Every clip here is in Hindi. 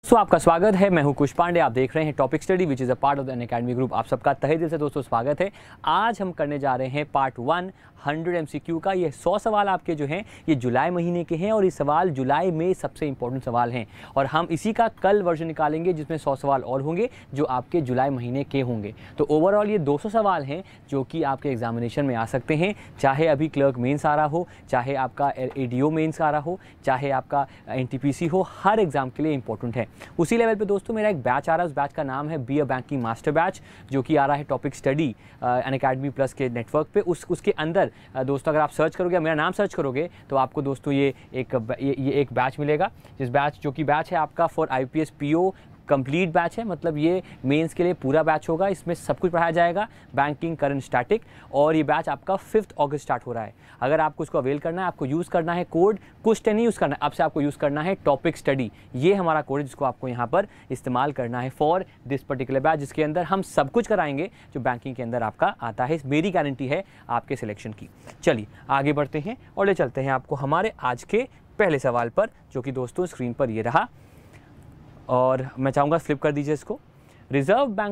दोस्तों आपका स्वागत है। मैं हूं कुश पांडे। आप देख रहे हैं topic study which is a part of the academy group. आप सबका तहे दिल से दोस्तों स्वागत है। आज हम करने जा रहे हैं पार्ट 1 100 MCQ का। ये 100 सवाल आपके जो हैं ये जुलाई महीने के हैं और ये सवाल जुलाई में सबसे इंपॉर्टेंट सवाल हैं और हम इसी का कल वर्जन निकालेंगे जिसमें 100 सवाल और होंगे जो आपके जुलाई महीने के होंगे। तो ओवरऑल ये 200 सवाल हैं जो कि आपके एग्जामिनेशन में आ सकते हैं, चाहे अभी क्लर्क मेंस आ रहा हो, चाहे आपका एडीओ मेंस आ रहा हो, चाहे आपका NTPC हो, हर एग्जाम के लिए इंपॉर्टेंट है। उसी लेवल पे दोस्तों मेरा एक बैच आ रहा है, उस बैच का नाम है be a banking master batch, जो कि आ रहा है टॉपिक स्टडी अनअकैडमी प्लस के नेटवर्क पे। उसके अंदर दोस्तों अगर आप सर्च करोगे, मेरा नाम सर्च करोगे तो आपको दोस्तों ये एक बैच मिलेगा, जिस बैच जो कि बैच है आपका for IBPS PO complete batch है। मतलब ये मेंस के लिए पूरा बैच होगा, इसमें सब कुछ पढ़ाया जाएगा, बैंकिंग, करंट, स्टैटिक। और ये बैच आपका 5 अगस्त स्टार्ट हो रहा है। अगर आपको इसको अवेल करना है, आपको यूज़ करना है कोड कुछ नहीं यूज़ करना है, अब से आपको यूज़ करना है टॉपिक स्टडी। ये हमारा कोड है जिसको आपको यहाँ पर इस्तेमाल करना है फॉर दिस पर्टिकुलर बैच, जिसके अंदर हम सब कुछ कराएंगे जो बैंकिंग के अंदर आपका आता है। मेरी गारंटी है आपके सिलेक्शन की। चलिए आगे बढ़ते हैं और ले चलते हैं आपको हमारे आज के पहले सवाल पर, जो कि दोस्तों स्क्रीन पर ये रहा और मैं चाहूँगा फ्लिप कर दीजिए इसको। Reserve bank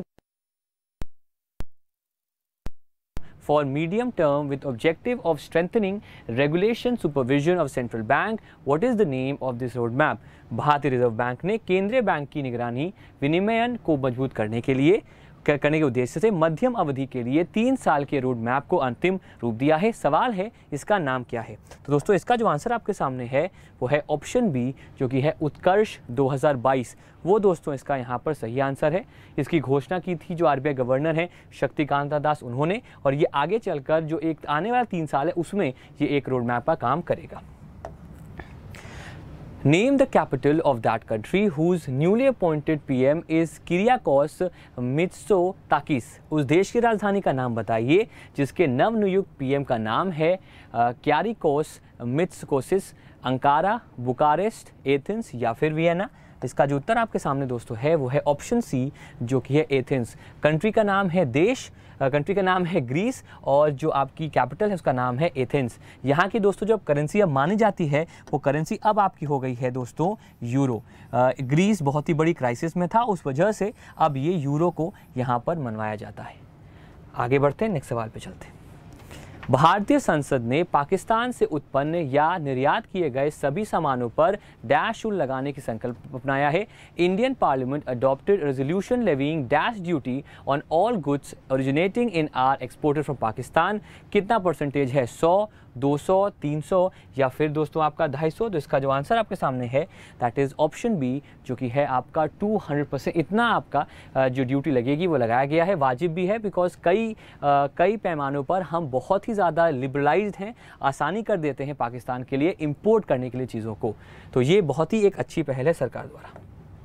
for medium term with objective of strengthening regulation supervision of central bank, what is the name of this roadmap? भारतीय रिजर्व बैंक ने केंद्रीय बैंक की निगरानी विनियमन को मजबूत करने के उद्देश्य से मध्यम अवधि के लिए 3 साल के रोड मैप को अंतिम रूप दिया है। सवाल है इसका नाम क्या है? तो दोस्तों इसका जो आंसर आपके सामने है वो है ऑप्शन बी, जो कि है उत्कर्ष 2022। वो दोस्तों इसका यहाँ पर सही आंसर है। इसकी घोषणा की थी जो RBI गवर्नर हैं शक्तिकांत दास उन्होंने, और ये आगे चलकर जो एक आने वाला 3 साल है उसमें ये एक रोड मैप का काम करेगा। Name the capital of that country whose newly appointed PM is Kyriakos Mitsotakis। उस देश की राजधानी का नाम बताइए जिसके नवनियुक्त PM का नाम है Kyriakos Mitsotakis. Ankara, Bucharest, Athens या फिर वियना? इसका जो उत्तर आपके सामने दोस्तों है वो है ऑप्शन सी, जो कि है एथेंस। कंट्री का नाम है कंट्री का नाम है ग्रीस और जो आपकी कैपिटल है उसका नाम है एथेंस। यहाँ की दोस्तों जो करेंसी अब मानी जाती है वो करेंसी अब आपकी हो गई है दोस्तों यूरो। ग्रीस बहुत ही बड़ी क्राइसिस में था, उस वजह से अब ये यूरो को यहाँ पर मनवाया जाता है। आगे बढ़ते हैं, नेक्स्ट सवाल पे चलते हैं। भारतीय संसद ने पाकिस्तान से उत्पन्न या निर्यात किए गए सभी सामानों पर डैश शुल्क लगाने की संकल्प अपनाया है। Indian parliament adopted resolution levying dash duty on all goods originating in or exported from Pakistan. कितना परसेंटेज है? 100, 200, 300 या फिर दोस्तों आपका 250? तो इसका जो आंसर आपके सामने है दैट इज़ ऑप्शन बी, जो कि है आपका 200%। इतना आपका जो ड्यूटी लगेगी वो लगाया गया है। वाजिब भी है बिकॉज कई पैमानों पर हम बहुत ही ज़्यादा लिबरलाइज्ड हैं, आसानी कर देते हैं पाकिस्तान के लिए इंपोर्ट करने के लिए चीज़ों को। तो ये बहुत ही एक अच्छी पहल है सरकार द्वारा।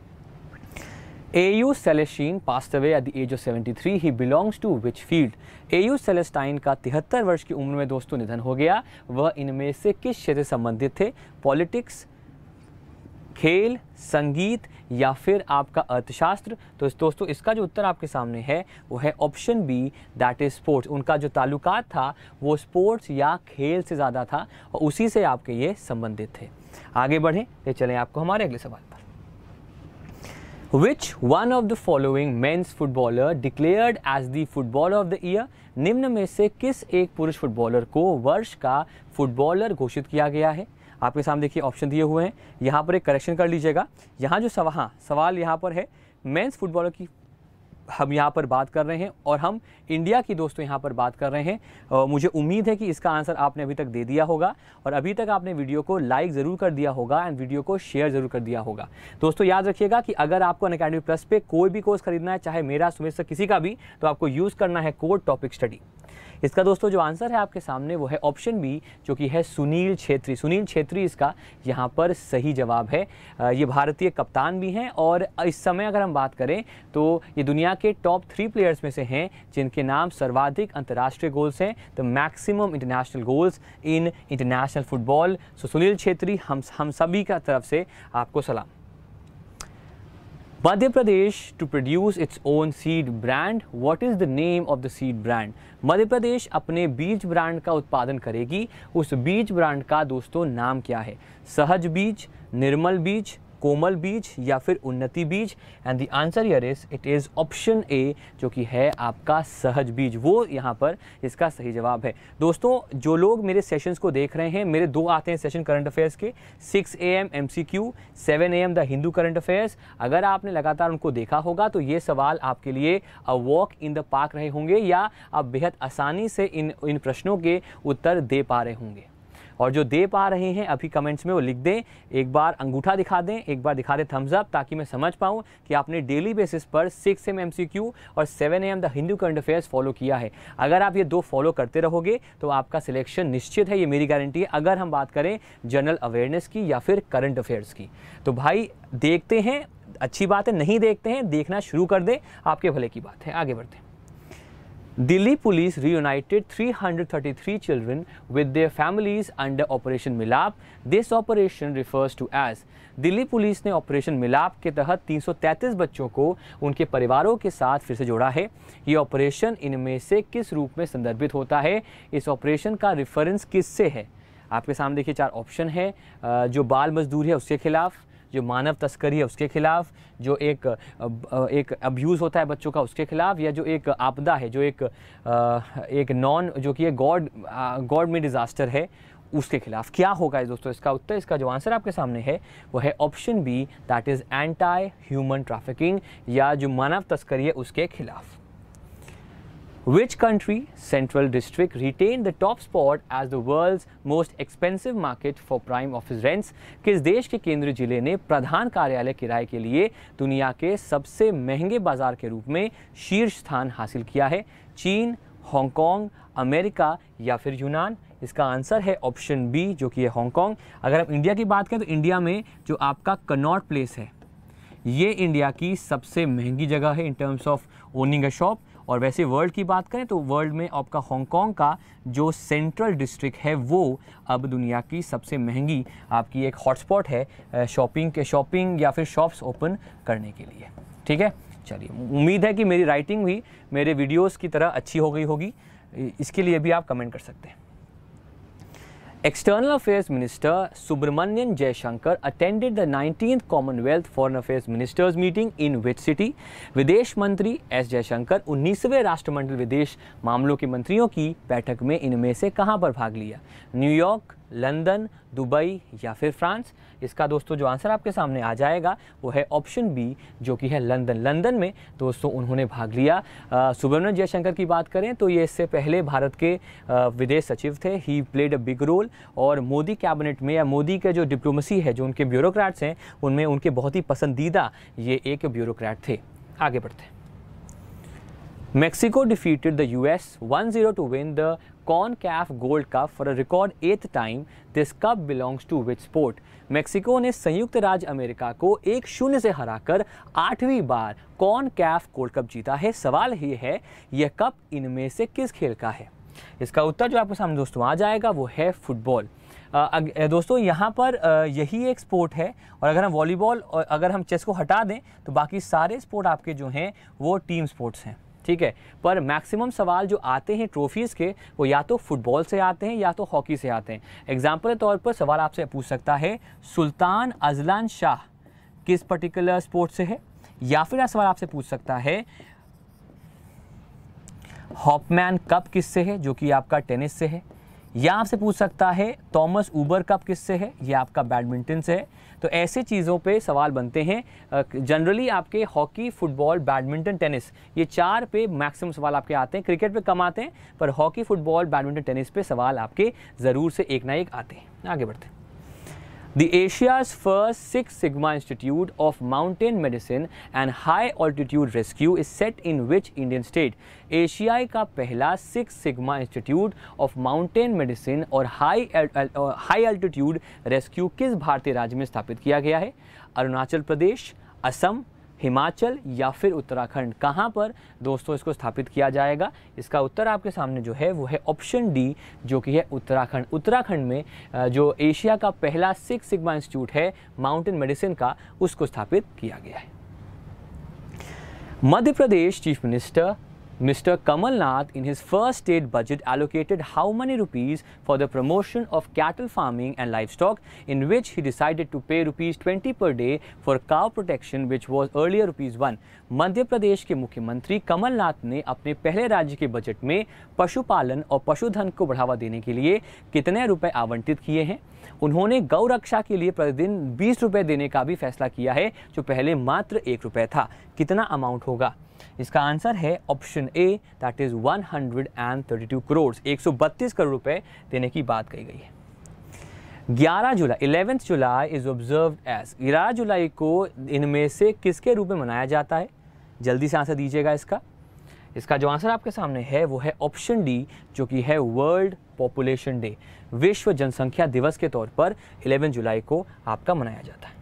A.U. Celestine passed away at the age of 73. He belongs to which field? A.U. Celestine का 73 वर्ष की उम्र में दोस्तों निधन हो गया। वह इनमें से किस क्षेत्र से संबंधित थे? पॉलिटिक्स, खेल, संगीत या फिर आपका अर्थशास्त्र? तो दोस्तों इसका जो उत्तर आपके सामने है वो है option B, that is sports. उनका जो ताल्लुकात था वो स्पोर्ट्स या खेल से ज़्यादा था और उसी से आपके ये संबंधित थे। आगे बढ़ें, ले चलें आपको हमारे अगले सवाल पर। Which one of the following men's footballer declared as the footballer of the year? निम्न में से किस एक पुरुष फुटबॉलर को वर्ष का फुटबॉलर घोषित किया गया है? आपके सामने देखिए ऑप्शन दिए हुए हैं, यहाँ पर एक करेक्शन कर लीजिएगा। यहाँ जो सवाल यहाँ पर है मेंस फुटबॉलर की हम यहाँ पर बात कर रहे हैं और हम इंडिया की दोस्तों यहाँ पर बात कर रहे हैं। मुझे उम्मीद है कि इसका आंसर आपने अभी तक दे दिया होगा और अभी तक आपने वीडियो को लाइक ज़रूर कर दिया होगा एंड वीडियो को शेयर ज़रूर कर दिया होगा। दोस्तों याद रखिएगा कि अगर आपको अनअकैडमी प्लस पे कोई भी कोर्स खरीदना है, चाहे मेरा, सुमित सर, किसी का भी, तो आपको यूज़ करना है कोड टॉपिक स्टडी। इसका दोस्तों जो आंसर है आपके सामने वो है ऑप्शन बी, जो कि है सुनील छेत्री। सुनील छेत्री इसका यहाँ पर सही जवाब है। ये भारतीय कप्तान भी हैं और इस समय अगर हम बात करें तो ये दुनिया के टॉप 3 प्लेयर्स में से हैं जिनके नाम सर्वाधिक अंतर्राष्ट्रीय गोल्स हैं, the maximum international goals in international football. So Sunil Chhetri हम सभी का तरफ से आपको सलाम। Madhya Pradesh to produce its own seed brand, what is the name of the seed brand? Madhya Pradesh अपने बीज ब्रांड का उत्पादन करेगी, उस बीज ब्रांड का दोस्तों नाम क्या है? सहज बीज, निर्मल बीज, कोमल बीज या फिर उन्नति बीज? And the answer here is it is option A, जो कि है आपका सहज बीज, वो यहाँ पर इसका सही जवाब है। दोस्तों जो लोग मेरे सेशंस को देख रहे हैं, मेरे 2 आते हैं सेशन करंट अफेयर्स के, 6 AM MCQ, 7 AM the Hindu current affairs. अगर आपने लगातार उनको देखा होगा तो ये सवाल आपके लिए a walk in the park रहे होंगे, या आप बेहद आसानी से इन प्रश्नों के उत्तर दे पा रहे होंगे। और जो दे पा रहे हैं अभी कमेंट्स में वो लिख दें, एक बार अंगूठा दिखा दें, एक बार दिखा दें थम्स अप, ताकि मैं समझ पाऊँ कि आपने डेली बेसिस पर 6 AM MCQ और 7 AM the Hindu current affairs follow किया है। अगर आप ये 2 फॉलो करते रहोगे तो आपका सिलेक्शन निश्चित है, ये मेरी गारंटी है। अगर हम बात करें जनरल अवेयरनेस की या फिर करंट अफेयर्स की, तो भाई देखते हैं, अच्छी बात है, नहीं देखते हैं, देखना शुरू कर दें, आपके भले की बात है। आगे बढ़ते हैं। Delhi police reunited 333 children with their families under Operation Milap. This operation refers to as Delhi police ने ऑपरेशन मिलाप के तहत 333 बच्चों को उनके परिवारों के साथ फिर से जोड़ा है। ये ऑपरेशन इनमें से किस रूप में संदर्भित होता है? इस ऑपरेशन का रेफरेंस किससे है? आपके सामने देखिए 4 ऑप्शन है। जो बाल मजदूरी है उसके खिलाफ, जो मानव तस्करी है उसके खिलाफ, जो एक अब्यूज़ होता है बच्चों का उसके खिलाफ, या जो एक आपदा है, जो एक नॉन जो कि गॉड में डिज़ास्टर है उसके खिलाफ। क्या होगा दोस्तों इसका उत्तर? इसका जो आंसर आपके सामने है वो है option B, that is anti human trafficking, या जो मानव तस्करी है उसके खिलाफ। Which country central district retained the top spot as the world's most expensive market for prime office rents? किस देश के केंद्रीय जिले ने प्रधान कार्यालय किराए के लिए दुनिया के सबसे महंगे बाजार के रूप में शीर्ष स्थान हासिल किया है? चीन, हांगकांग, अमेरिका या फिर यूनान? इसका आंसर है ऑप्शन बी, जो कि है हांगकांग। अगर आप इंडिया की बात करें तो इंडिया में जो आपका कनॉट प्लेस है, ये इंडिया की सबसे महंगी जगह है in terms of owning a shop. और वैसे वर्ल्ड की बात करें तो वर्ल्ड में आपका हांगकांग का जो सेंट्रल डिस्ट्रिक्ट है वो अब दुनिया की सबसे महंगी आपकी एक हॉटस्पॉट है शॉपिंग या फिर शॉप्स ओपन करने के लिए। ठीक है, चलिए, उम्मीद है कि मेरी राइटिंग भी मेरे वीडियोस की तरह अच्छी हो गई होगी। इसके लिए भी आप कमेंट कर सकते हैं। External Affairs Minister Subramanian Jaishankar attended the 19th Commonwealth Foreign Affairs Ministers meeting in which city? विदेश मंत्री एस जयशंकर 19वें राष्ट्रमंडल विदेश मामलों के मंत्रियों की बैठक में इनमें से कहां पर भाग लिया? न्यूयॉर्क, लंदन, दुबई या फिर फ्रांस? इसका दोस्तों जो आंसर आपके सामने आ जाएगा वो है ऑप्शन बी, जो कि है लंदन। लंदन में दोस्तों उन्होंने भाग लिया। सुब्रमण्यम जयशंकर की बात करें तो ये इससे पहले भारत के विदेश सचिव थे। He played a big role, और मोदी कैबिनेट में या मोदी के जो डिप्लोमेसी है, जो उनके ब्यूरोक्रेट्स हैं, उनमें उनके बहुत ही पसंदीदा ये एक ब्यूरोक्रेट थे। आगे बढ़ते हैं। Mexico defeated the US 1-0 to win the CONCACAF Gold Cup for a record 8th time. This cup belongs to which sport? Mexico ने संयुक्त राज्य अमेरिका को 1-0 से हराकर 8वीं बार CONCACAF गोल्ड कप जीता है। सवाल ये है, यह कप इनमें से किस खेल का है? इसका उत्तर जो आपके सामने दोस्तों आ जाएगा वो है फुटबॉल। दोस्तों यहाँ पर यही एक स्पोर्ट है, और अगर हम वॉलीबॉल और अगर हम चेस को हटा दें तो बाकी सारे स्पोर्ट आपके जो हैं वो टीम स्पोर्ट्स हैं। ठीक है, पर मैक्सिमम सवाल जो आते हैं ट्रॉफीज़ के वो या तो फुटबॉल से आते हैं या तो हॉकी से आते हैं। एग्जाम्पल के तौर पर सवाल आपसे पूछ सकता है सुल्तान अजलान शाह किस पर्टिकुलर स्पोर्ट से है, या फिर सवाल आपसे पूछ सकता है हॉपमैन कप किससे है, जो कि आपका टेनिस से है, या आपसे पूछ सकता है थॉमस ऊबर कप किससे है, ये आपका बैडमिंटन से है। तो ऐसे चीज़ों पे सवाल बनते हैं। जनरली आपके हॉकी, फुटबॉल, बैडमिंटन, टेनिस, ये 4 पे मैक्सिमम सवाल आपके आते हैं। क्रिकेट पे कम आते हैं, पर हॉकी, फुटबॉल, बैडमिंटन, टेनिस पे सवाल आपके ज़रूर से एक ना एक आते हैं। आगे बढ़ते हैं। The Asia's first Six Sigma Institute of Mountain Medicine and High Altitude Rescue is set in which Indian state? एशियाई का पहला six sigma institute of mountain medicine और हाई एल्टीट्यूड रेस्क्यू किस भारतीय राज्य में स्थापित किया गया है? अरुणाचल प्रदेश, असम, हिमाचल या फिर उत्तराखंड? कहाँ पर दोस्तों इसको स्थापित किया जाएगा? इसका उत्तर आपके सामने जो है वो है ऑप्शन डी, जो कि है उत्तराखंड। उत्तराखंड में जो एशिया का पहला सिक्स सिग्मा इंस्टीट्यूट है माउंटेन मेडिसिन का, उसको स्थापित किया गया है। Madhya Pradesh chief minister Mr. Kamal Nath in his first state budget allocated how many rupees for the promotion of cattle farming and livestock, in which he decided to pay rupees 20 per day for cow protection, which was earlier rupees 1. Madhya Pradesh के मुख्यमंत्री कमल नाथ ने अपने पहले राज्य के बजट में पशुपालन और पशुधन को बढ़ावा देने के लिए कितने रुपए आवंटित किए हैं? उन्होंने गौ रक्षा के लिए प्रतिदिन 20 रुपए देने का भी फैसला किया है, जो पहले मात्र 1 रुपए था। कितना अमाउंट होगा? इसका आंसर है option A, that is 132 crore, 132 crore रुपए देने की बात कही गई है। 11 जुलाई इज ऑब्जर्व्ड एज, 11 जुलाई को इनमें से किसके रूप में मनाया जाता है? जल्दी से आंसर दीजिएगा इसका जो आंसर आपके सामने है वो है ऑप्शन डी, जो कि है वर्ल्ड पॉपुलेशन डे। विश्व जनसंख्या दिवस के तौर पर 11 जुलाई को आपका मनाया जाता है।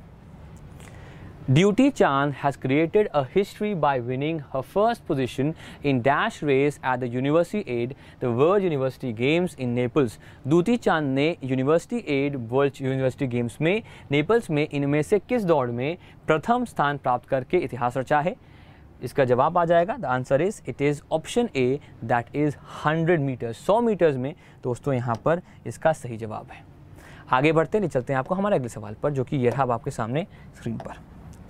Duty Chand has created a history by winning her first position in dash race at the University Aid, the World University Games in Naples. Duty Chand ने University Aid World University Games में नेपल्स में इनमें से किस दौड़ में प्रथम स्थान प्राप्त करके इतिहास रचा है? इसका जवाब आ जाएगा, the answer is it is option A, that is 100 metres, 100 metres में दोस्तों यहाँ पर इसका सही जवाब है। आगे बढ़ते नहीं चलते हैं आपको हमारे अगले सवाल पर, जो कि ये रहा आपके सामने स्क्रीन पर।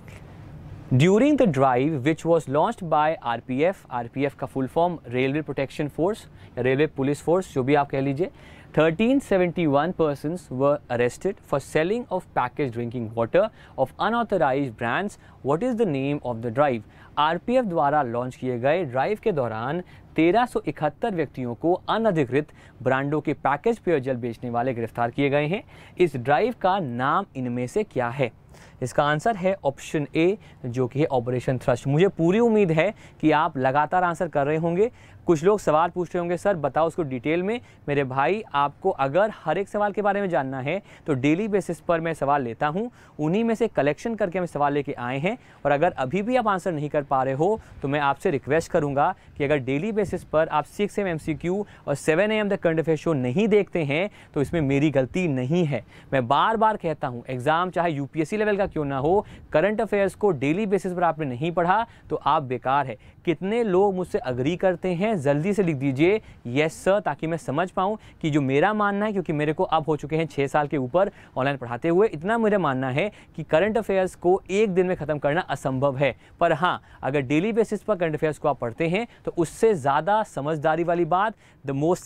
During the drive which was launched by RPF का full form railway protection force या रेलवे पुलिस फोर्स, जो भी आप कह लीजिए, 1371 persons were arrested for selling of packaged drinking water of unauthorized brands. What is the name of the drive? RPF द्वारा लॉन्च किए गए ड्राइव के दौरान 1371 व्यक्तियों को अनधिकृत ब्रांडों के पैकेज पेयजल बेचने वाले गिरफ्तार किए गए हैं। इस ड्राइव का नाम इनमें से क्या है? इसका आंसर है ऑप्शन ए, जो कि है ऑपरेशन थ्रस्ट। मुझे पूरी उम्मीद है कि आप लगातार आंसर कर रहे होंगे। कुछ लोग सवाल पूछ रहे होंगे, सर बताओ उसको डिटेल में। मेरे भाई, आपको अगर हर एक सवाल के बारे में जानना है तो डेली बेसिस पर मैं सवाल लेता हूं, उन्हीं में से कलेक्शन करके हम सवाल लेके आए हैं। और अगर अभी भी आप आंसर नहीं कर पा रहे हो तो मैं आपसे रिक्वेस्ट करूंगा कि अगर डेली बेसिस पर आप 6 AM MCQ और 7 AM the current affair show नहीं देखते हैं तो इसमें मेरी गलती नहीं है। मैं बार बार कहता हूँ, एग्जाम चाहे UPSC लेवल का क्यों ना हो, करंट अफेयर्स को डेली बेसिस पर आपने नहीं पढ़ा तो आप बेकार है। कितने लोग मुझसे अग्री करते हैं? जल्दी से लिख दीजिए यस सर, ताकि मैं समझ पाऊं कि जो मेरा मानना है, क्योंकि मेरे को अब हो चुके हैं 6 साल के ऊपर ऑनलाइन पढ़ाते हुए, इतना मेरा मानना है कि करंट अफेयर्स को एक दिन में खत्म करना असंभव है। पर हाँ, अगर डेली बेसिस पर करंट अफेयर्स को आप पढ़ते हैं तो उससे ज़्यादा समझदारी वाली बात, the most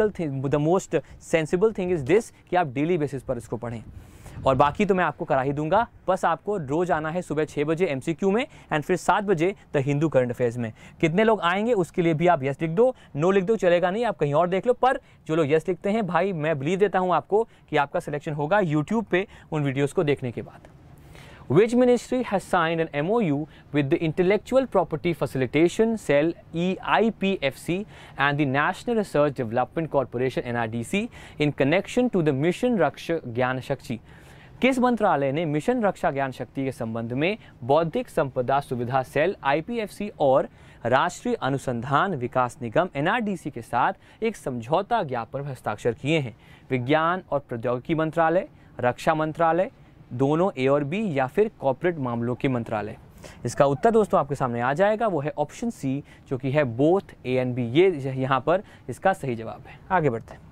sensible thing is this, कि आप डेली बेसिस पर इसको पढ़ें। और बाकी तो मैं आपको करा ही दूंगा, बस आपको रोज आना है सुबह 6 बजे MCQ में एंड फिर 7 बजे द हिंदू करंट अफेयर्स में। कितने लोग आएंगे उसके लिए भी आप यस लिख दो, नो लिख दो चलेगा नहीं, आप कहीं और देख लो। पर जो लोग यस लिखते हैं भाई, मैं बिलीव देता हूं आपको कि आपका सिलेक्शन होगा यूट्यूब पे उन वीडियोज़ को देखने के बाद। Which ministry has signed an MOU with the Intellectual Property Facilitation Cell IBPFC and the National Research Development Corporation NRDC in connection to the Mission Raksha Gyan Shakti? किस मंत्रालय ने मिशन रक्षा ज्ञान शक्ति के संबंध में बौद्धिक संपदा सुविधा सेल IPFC और राष्ट्रीय अनुसंधान विकास निगम NRDC के साथ एक समझौता ज्ञापन पर हस्ताक्षर किए हैं? विज्ञान और प्रौद्योगिकी मंत्रालय, रक्षा मंत्रालय, दोनों A और B, या फिर कॉर्पोरेट मामलों के मंत्रालय? इसका उत्तर दोस्तों आपके सामने आ जाएगा, वो है ऑप्शन सी, जो कि है बोथ A and B। ये यहाँ पर इसका सही जवाब है। आगे बढ़ते हैं।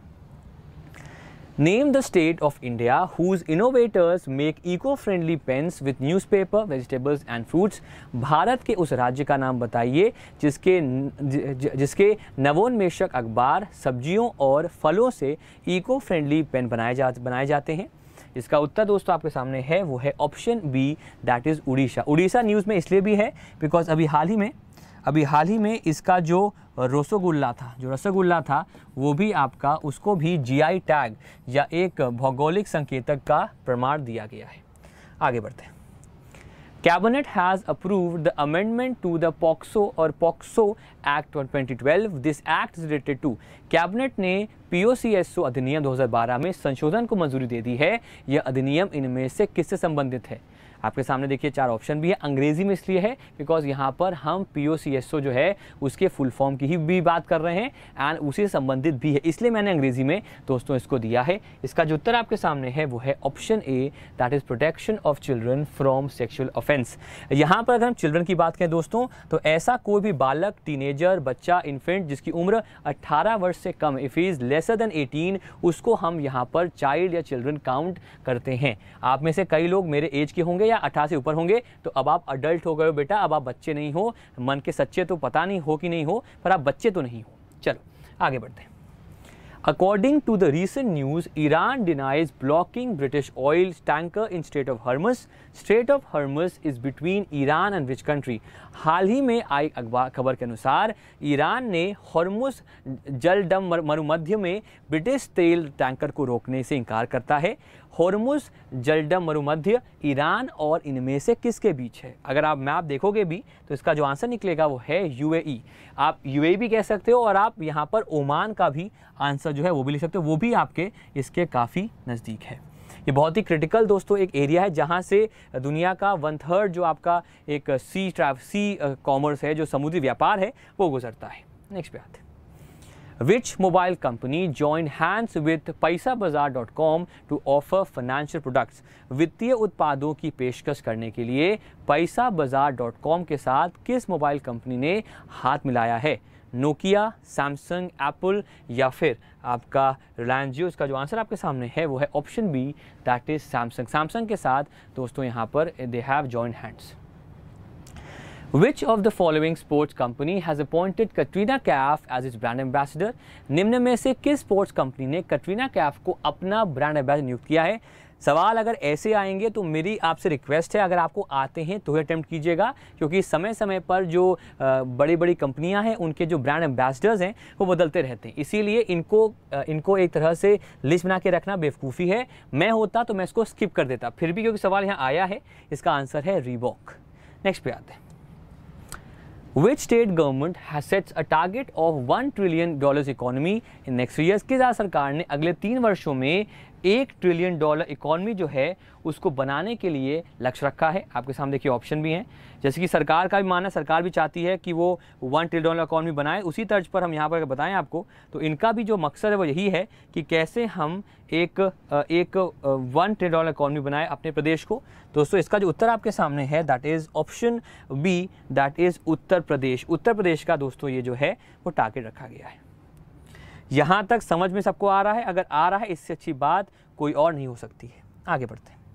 Name the state of India whose innovators make eco-friendly pens with newspaper, vegetables and fruits. Bharat के उस राज्य का नाम बताइए जिसके नवोन्मेषक अखबार सब्जियों और फलों से इको फ्रेंडली पेन बनाए जाते हैं। इसका उत्तर दोस्तों आपके सामने है, वो है option B, that is Orissa. Orissa news में इसलिए भी है बिकॉज अभी हाल ही में इसका जो रसगुल्ला था वो भी आपका, उसको भी GI टैग या एक भौगोलिक संकेतक का प्रमाण दिया गया है। आगे बढ़ते हैं। Cabinet has approved the amendment to the POCSO act 2012। This act is related to. Cabinet ने POCSO अधिनियम 2012 में संशोधन को मंजूरी दे दी है। यह अधिनियम इनमें से किससे संबंधित है? आपके सामने देखिए 4 ऑप्शन भी है। अंग्रेजी में इसलिए है बिकॉज यहाँ पर हम POCSO जो है उसके फुल फॉर्म की ही भी बात कर रहे हैं एंड उसी से संबंधित भी है, इसलिए मैंने अंग्रेजी में दोस्तों इसको दिया है। इसका जो उत्तर आपके सामने है वो है option A, that is protection of children from sexual offence. यहाँ पर अगर हम चिल्ड्रन की बात करें दोस्तों, तो ऐसा कोई भी बालक, टीनेजर, बच्चा, इन्फेंट जिसकी उम्र 18 वर्ष से कम, इफ इज लेसर देन 18, उसको हम यहाँ पर चाइल्ड या चिल्ड्रन काउंट करते हैं। आप में से कई लोग मेरे एज के होंगे या 18 से ऊपर होंगे, तो अब आप अडल्ट हो गए हो बेटा, अब आप बच्चे नहीं हो। मन के सच्चे तो पता नहीं हो कि नहीं हो, पर आप बच्चे तो नहीं हो। चलो आगे बढ़ते हैं। According to the recent news, Iran denies blocking British oil tanker in Strait of Hormuz. Strait of Hormuz is between Iran and which country? हाल ही में आई खबर के अनुसार ईरान ने हॉर्मुज जलडम मरुमध्य में ब्रिटिश तेल टैंकर को रोकने से इनकार करता है। हॉर्मुज जलडम मरुमध्य ईरान और इनमें से किसके बीच है? अगर आप मैप देखोगे भी तो इसका जो आंसर निकलेगा वो है UAE। आप UAE भी कह सकते हो और आप यहाँ पर ओमान का भी आंसर जो है वो भी लिख सकते हो, वो भी आपके इसके काफ़ी नज़दीक है। ये बहुत ही क्रिटिकल दोस्तों एक एरिया है जहाँ से दुनिया का 1/3 जो आपका एक सी कॉमर्स है, जो समुद्री व्यापार है, वो गुजरता है। नेक्स्ट पे आते हैं। Which mobile company joined hands with paisabazaar.com to offer financial products? वित्तीय उत्पादों की पेशकश करने के लिए paisabazaar.com के साथ किस मोबाइल कंपनी ने हाथ मिलाया है? नोकिया, सैमसंग, एप्पल या फिर आपका रिलायंस जियो? इसका जो आंसर आपके सामने है वो है option B, that is Samsung. Samsung के साथ दोस्तों यहाँ पर they have joined hands. Which of the following sports company has appointed Katrina Kaif as its brand ambassador? निम्न में से किस स्पोर्ट्स कंपनी ने कटरीना कैफ को अपना ब्रांड एम्बेसडर नियुक्त किया है? सवाल अगर ऐसे आएंगे तो मेरी आपसे रिक्वेस्ट है, अगर आपको आते हैं तो अटेम्प्ट कीजिएगा, क्योंकि समय समय पर जो बड़ी बड़ी कंपनियां हैं उनके जो ब्रांड एम्बेसडर्स हैं वो बदलते रहते हैं, इसीलिए इनको एक तरह से लिस्ट बना के रखना बेवकूफ़ी है। मैं होता तो मैं इसको स्किप कर देता, फिर भी क्योंकि सवाल यहाँ आया है, इसका आंसर है रीबॉक। नेक्स्ट पे आते हैं। Which state government has sets a target of $1 trillion economy in next 3 years? किस राज्य सरकार ने अगले 3 वर्षों में $1 ट्रिलियन इकॉनमी जो है उसको बनाने के लिए लक्ष्य रखा है? आपके सामने देखिए ऑप्शन भी हैं, जैसे कि सरकार का भी मानना, सरकार भी चाहती है कि वो $1 ट्रिलियन इकॉनमी बनाए। उसी तर्ज पर हम यहाँ पर बताएं आपको, तो इनका भी जो मकसद है वो यही है कि कैसे हम एक $1 ट्रिलियन इकॉनमी बनाए अपने प्रदेश को। दोस्तों इसका जो उत्तर आपके सामने है that is option B, that is Uttar Pradesh. Uttar Pradesh का दोस्तों ये जो है वो टारगेट रखा गया है। यहाँ तक समझ में सबको आ रहा है? अगर आ रहा है, इससे अच्छी बात कोई और नहीं हो सकती है। आगे बढ़ते हैं।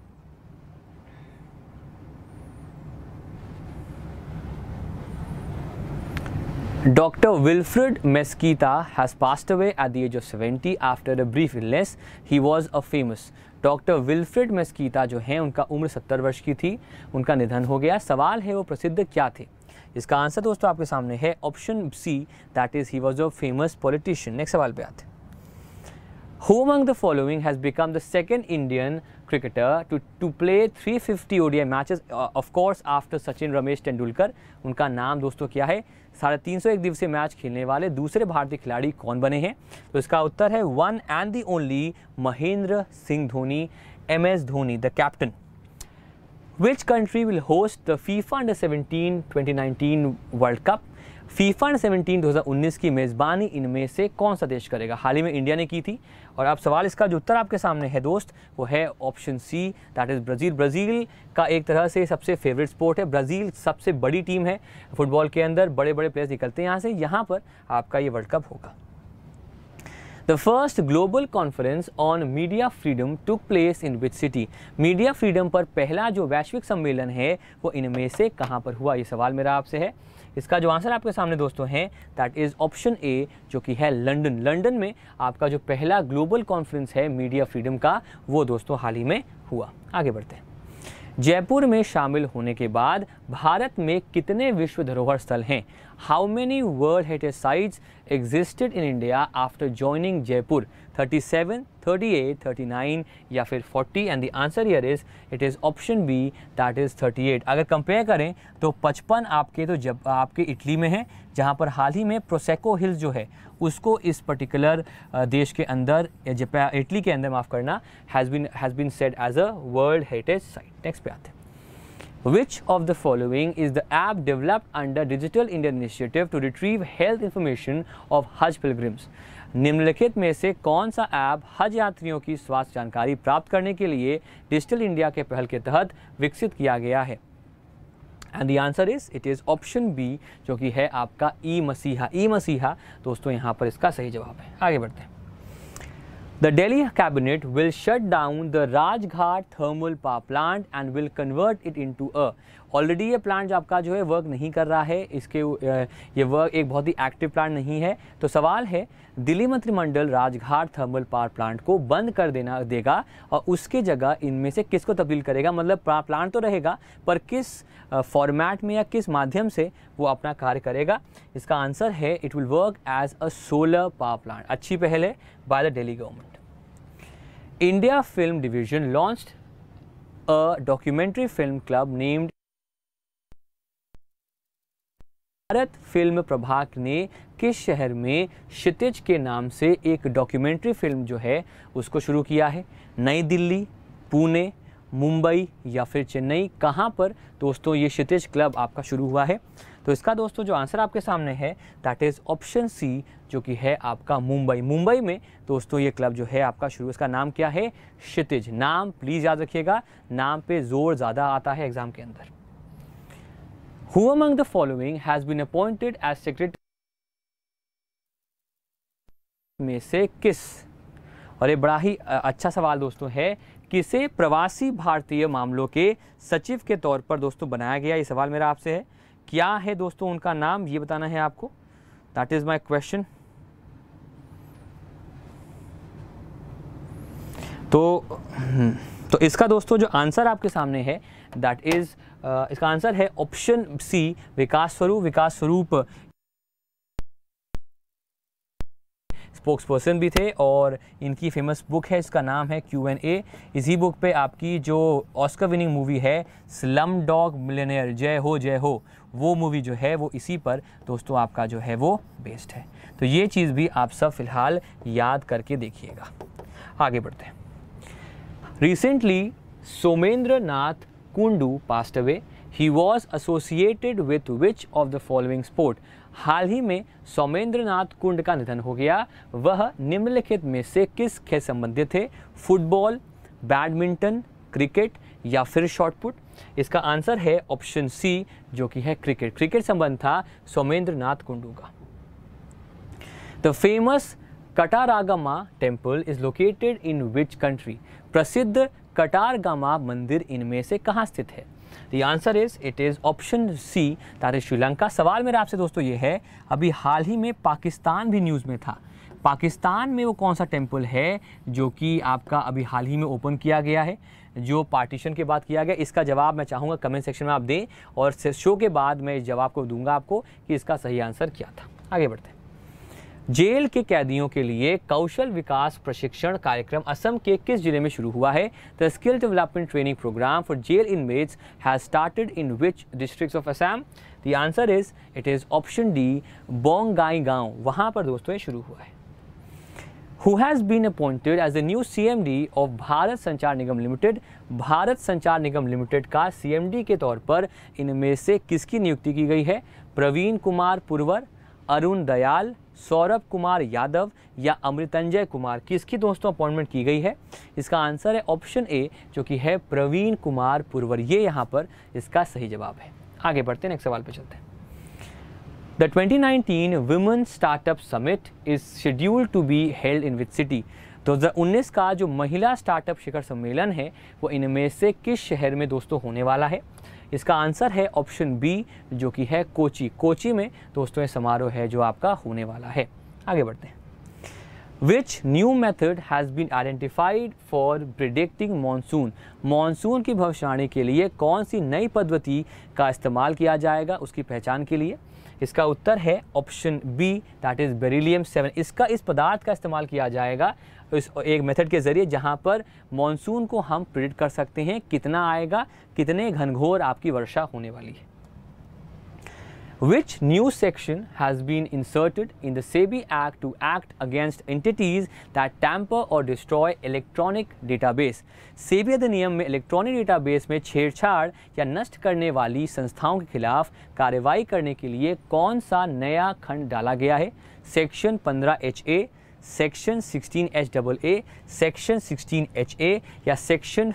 Dr. Wilfred Mesquita has passed away at the age of 70 after a brief illness. He was a famous. Doctor Wilfred Mesquita जो हैं उनका उम्र 70 वर्ष की थी, उनका निधन हो गया। सवाल है वो प्रसिद्ध क्या थे? इसका आंसर दोस्तों आपके सामने है option C, that is he was a famous politician. Next सवाल पे आते हैं। Who among the following has become the second Indian cricketer to play 350 ODI matches, of course after Sachin Ramesh Tendulkar? उनका नाम दोस्तों क्या है? 351 दिवसीय मैच खेलने वाले दूसरे भारतीय खिलाड़ी कौन बने हैं? तो इसका उत्तर है one and the only Mahendra Singh Dhoni, MS Dhoni, the captain. Which country will host the FIFA Under-17 2019 World Cup? FIFA Under-17 2019 की मेज़बानी इनमें से कौन सा देश करेगा? हाल ही में इंडिया ने की थी, और अब सवाल इसका जो उत्तर आपके सामने है दोस्त वो है option C, that is Brazil. Brazil का एक तरह से सबसे फेवरेट स्पोर्ट है। ब्राज़ील सबसे बड़ी टीम है फुटबॉल के अंदर, बड़े बड़े प्लेयर्स निकलते हैं यहाँ से। यहाँ पर आपका ये वर्ल्ड कप होगा। The first global conference on media freedom took place in which city? Media freedom पर पहला जो वैश्विक सम्मेलन है वो इनमें से कहाँ पर हुआ? ये सवाल मेरा आपसे है। इसका जो आंसर आपके सामने दोस्तों है दैट इज़ ऑप्शन ए, जो कि है लंदन। लंदन में आपका जो पहला ग्लोबल कॉन्फ्रेंस है मीडिया फ्रीडम का, वो दोस्तों हाल ही में हुआ। आगे बढ़ते हैं। जयपुर में शामिल होने के बाद भारत में कितने विश्व धरोहर स्थल हैं? How many world heritage sites existed in India after joining Jaipur? 37, 38, 39 या फिर 40? And the answer here is it is option B, that is 38। अगर कंपेयर करें तो 55 आपके तो जब आपके इटली में है, जहाँ पर हाल ही में प्रोसेको हिल्स जो है उसको इस पर्टिकुलर देश के अंदर, इटली के अंदर माफ़ करना, has been said as a world heritage site. Next पे आते हैं। Which of the following is the app developed under Digital India Initiative to retrieve health information of Hajj pilgrims? निम्नलिखित में से कौन सा ऐप हज यात्रियों की स्वास्थ्य जानकारी प्राप्त करने के लिए डिजिटल इंडिया के पहल के तहत विकसित किया गया है? And the answer is it is option B, जो कि है आपका ई मसीहा। ई मसीहा दोस्तों यहाँ पर इसका सही जवाब है। आगे बढ़ते हैं। The Delhi cabinet will shut down the Rajghat thermal power plant and will convert it into a already ये प्लांट जो आपका जो है वर्क नहीं कर रहा है, इसके ये वर्क एक बहुत ही एक्टिव प्लांट नहीं है। तो सवाल है दिल्ली मंत्रिमंडल राजघाट थर्मल पावर प्लांट को बंद कर देगा और उसके जगह इनमें से किसको तब्दील करेगा, मतलब प्लांट तो रहेगा पर किस फॉर्मेट में या किस माध्यम से वो अपना कार्य करेगा। इसका आंसर है it will work as a solar power plant. अच्छी पहल है by the Delhi government. India film division launched a documentary film club named Bharat film प्रभाग ने किस शहर में क्षितिज के नाम से एक डॉक्यूमेंट्री फिल्म जो है उसको शुरू किया है? नई दिल्ली, पुणे, मुंबई या फिर चेन्नई? कहाँ पर दोस्तों ये क्षितिज क्लब आपका शुरू हुआ है? तो इसका दोस्तों जो आंसर आपके सामने है दैट इज़ ऑप्शन सी, जो कि है आपका मुंबई। मुंबई में दोस्तों ये क्लब जो है आपका शुरू, इसका नाम क्या है? क्षितिज। नाम प्लीज़ याद रखिएगा, नाम पे जोर ज़्यादा आता है एग्जाम के अंदर। Who among the following has been appointed as secretary? में से किस, और ये बड़ा ही अच्छा सवाल दोस्तों है, किसे प्रवासी भारतीय मामलों के सचिव के तौर पर दोस्तों बनाया गया? ये सवाल मेरा आपसे है, क्या है दोस्तों उनका नाम, ये बताना है आपको। That is my question. तो इसका दोस्तों जो आंसर आपके सामने है दैट इज इसका आंसर है option C, Vikas Swarup spokes person भी थे और इनकी फेमस बुक है, इसका नाम है Q&A। इसी बुक पे आपकी जो ऑस्कर विनिंग मूवी है slumdog millionaire, Jai Ho, वो मूवी जो है वो इसी पर दोस्तों आपका जो है वो बेस्ड है। तो ये चीज़ भी आप सब फिलहाल याद करके देखिएगा। आगे बढ़ते हैं। Recently Somendra Nath Kundu passed away. He was associated with which of the following sport? हाल ही में सोमेंद्र नाथ कुंड का निधन हो गया, वह निम्नलिखित में से किस खेल संबंधित थे? फुटबॉल, बैडमिंटन, क्रिकेट या फिर शॉटपुट? इसका आंसर है ऑप्शन सी, जो कि है क्रिकेट। क्रिकेट संबंध था सोमेंद्र नाथ कुंडू का। The famous Kataragama temple is located in which country? प्रसिद्ध कटारगामा मंदिर इनमें से कहाँ स्थित है? The answer is it is option C, that is Sri Lanka. सवाल मेरा आपसे दोस्तों ये है, अभी हाल ही में पाकिस्तान भी न्यूज़ में था, पाकिस्तान में वो कौन सा टेम्पल है जो कि आपका अभी हाल ही में ओपन किया गया है, जो पार्टीशन के बाद किया गया? इसका जवाब मैं चाहूँगा कमेंट सेक्शन में आप दें और शो के बाद मैं इस जवाब को दूंगा आपको कि इसका सही आंसर क्या था। आगे बढ़ते हैं। जेल के कैदियों के लिए कौशल विकास प्रशिक्षण कार्यक्रम असम के किस जिले में शुरू हुआ है? The skill development training programme for jail inmates has started in which districts of Assam? The answer is it is option D, Bongaigaon, वहां पर दोस्तों ये शुरू हुआ है। Who has been appointed as the new CMD of Bharat संचार निगम लिमिटेड? भारत संचार निगम लिमिटेड का CMD के तौर पर इनमें से किसकी नियुक्ति की गई है? प्रवीण कुमार पुरवर, अरुण दयाल, सौरभ कुमार यादव या अमृतंजय कुमार? किसकी दोस्तों अपॉइंटमेंट की गई है? इसका आंसर है ऑप्शन ए, जो कि है प्रवीण कुमार पुरवर। ये यहाँ पर इसका सही जवाब है। आगे बढ़ते हैं, नेक्स्ट सवाल पे चलते हैं। The 2019 women startup summit is scheduled to be held in which city? 2019 का जो महिला स्टार्टअप शिखर सम्मेलन है वो इनमें से किस शहर में दोस्तों होने वाला है? इसका आंसर है ऑप्शन बी, जो कि है कोची। कोची में दोस्तों ये समारोह है जो आपका होने वाला है। आगे बढ़ते हैं। Which new method has been identified for predicting monsoon? Monsoon की भविष्यवाणी के लिए कौन सी नई पद्धति का इस्तेमाल किया जाएगा उसकी पहचान के लिए? इसका उत्तर है option B, that is beryllium 7। इस पदार्थ का इस्तेमाल किया जाएगा इस एक मेथड के ज़रिए जहां पर मॉनसून को हम प्रिडिक्ट कर सकते हैं कितना आएगा, कितने घनघोर आपकी वर्षा होने वाली है। Which new section has been inserted in the SEBI Act to act against entities that tamper or destroy electronic database? SEBI अधिनियम में इलेक्ट्रॉनिक डेटाबेस में छेड़छाड़ या नष्ट करने वाली संस्थाओं के खिलाफ कार्रवाई करने के लिए कौन सा नया खंड डाला गया है? Section 15HA, section 16HAA, section 16HA या section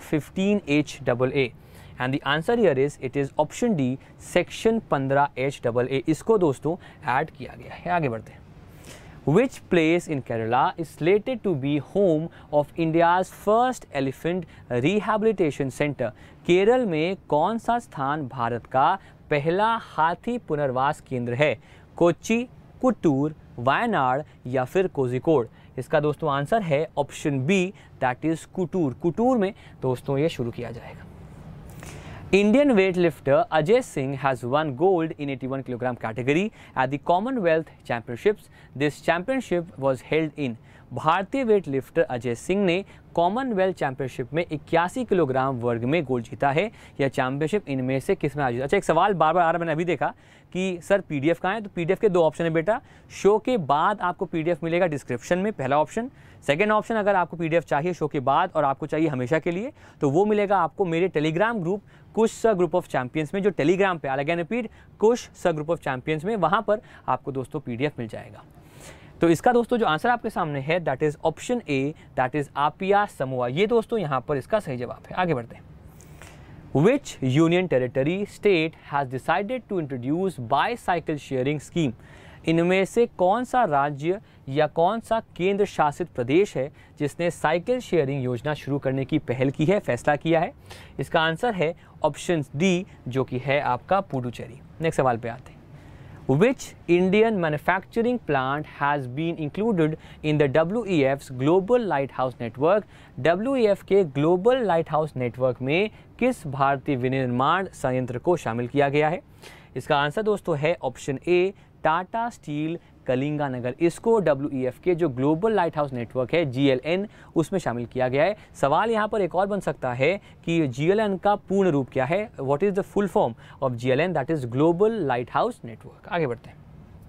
15HAA? And the answer here is it is option D, section 15HAA। इसको दोस्तों ऐड किया गया है। आगे बढ़ते हैं। Which place in Kerala is slated to be home of India's first elephant rehabilitation center? Kerala में कौन सा स्थान भारत का पहला हाथी पुनर्वास केंद्र है? कोच्चि, कुट्टूर, वायनाड या फिर कोझिकोड? इसका दोस्तों आंसर है ऑप्शन बी, दैट इज कुट्टूर। कुट्टूर में दोस्तों ये शुरू किया जाएगा। Indian weightlifter Ajay Singh has won gold in 81 kg category at the Commonwealth Championships. This championship was held in भारतीय वेटलिफ्टर अजय सिंह ने कॉमनवेल्थ चैंपियनशिप में 81 किलोग्राम वर्ग में गोल्ड जीता है। यह चैंपियनशिप इनमें से किस में आयोजित? अच्छा, एक सवाल बार बार आ रहा है, मैंने अभी देखा कि सर पीडीएफ कहाँ है? तो पीडीएफ के दो ऑप्शन है बेटा। शो के बाद आपको पीडीएफ मिलेगा डिस्क्रिप्शन में, पहला ऑप्शन। सेकेंड ऑप्शन, अगर आपको पीडीएफ चाहिए शो के बाद और आपको चाहिए हमेशा के लिए, तो वो मिलेगा आपको मेरे Telegram group Kush sir group of champions में, जो टेलीग्राम पे, again repeat, Kush sir group of champions में, वहाँ पर आपको दोस्तों पीडीएफ मिल जाएगा। तो इसका दोस्तों जो आंसर आपके सामने है that is option A, that is Apia Samoa. ये दोस्तों यहाँ पर इसका सही जवाब है। आगे बढ़ते हैं। Which union territory state has decided to introduce bicycle sharing scheme? इनमें से कौन सा राज्य या कौन सा केंद्र शासित प्रदेश है जिसने साइकिल शेयरिंग योजना शुरू करने की पहल की है, फैसला किया है? इसका आंसर है ऑप्शन डी, जो कि है आपका पुडुचेरी। नेक्स्ट सवाल पे आते हैं। Which Indian manufacturing plant has been included in the WEF's Global Lighthouse Network? WEF के Global Lighthouse Network में किस भारतीय विनिर्माण संयंत्र को शामिल किया गया है? इसका आंसर दोस्तों है option A, Tata steel Kalinganagar. इसको WEF के जो ग्लोबल लाइट हाउस नेटवर्क है GLN, उसमें शामिल किया गया है। सवाल यहाँ पर एक और बन सकता है कि GLN का पूर्ण रूप क्या है? What is the full form of GLN? That is global lighthouse network. आगे बढ़ते हैं।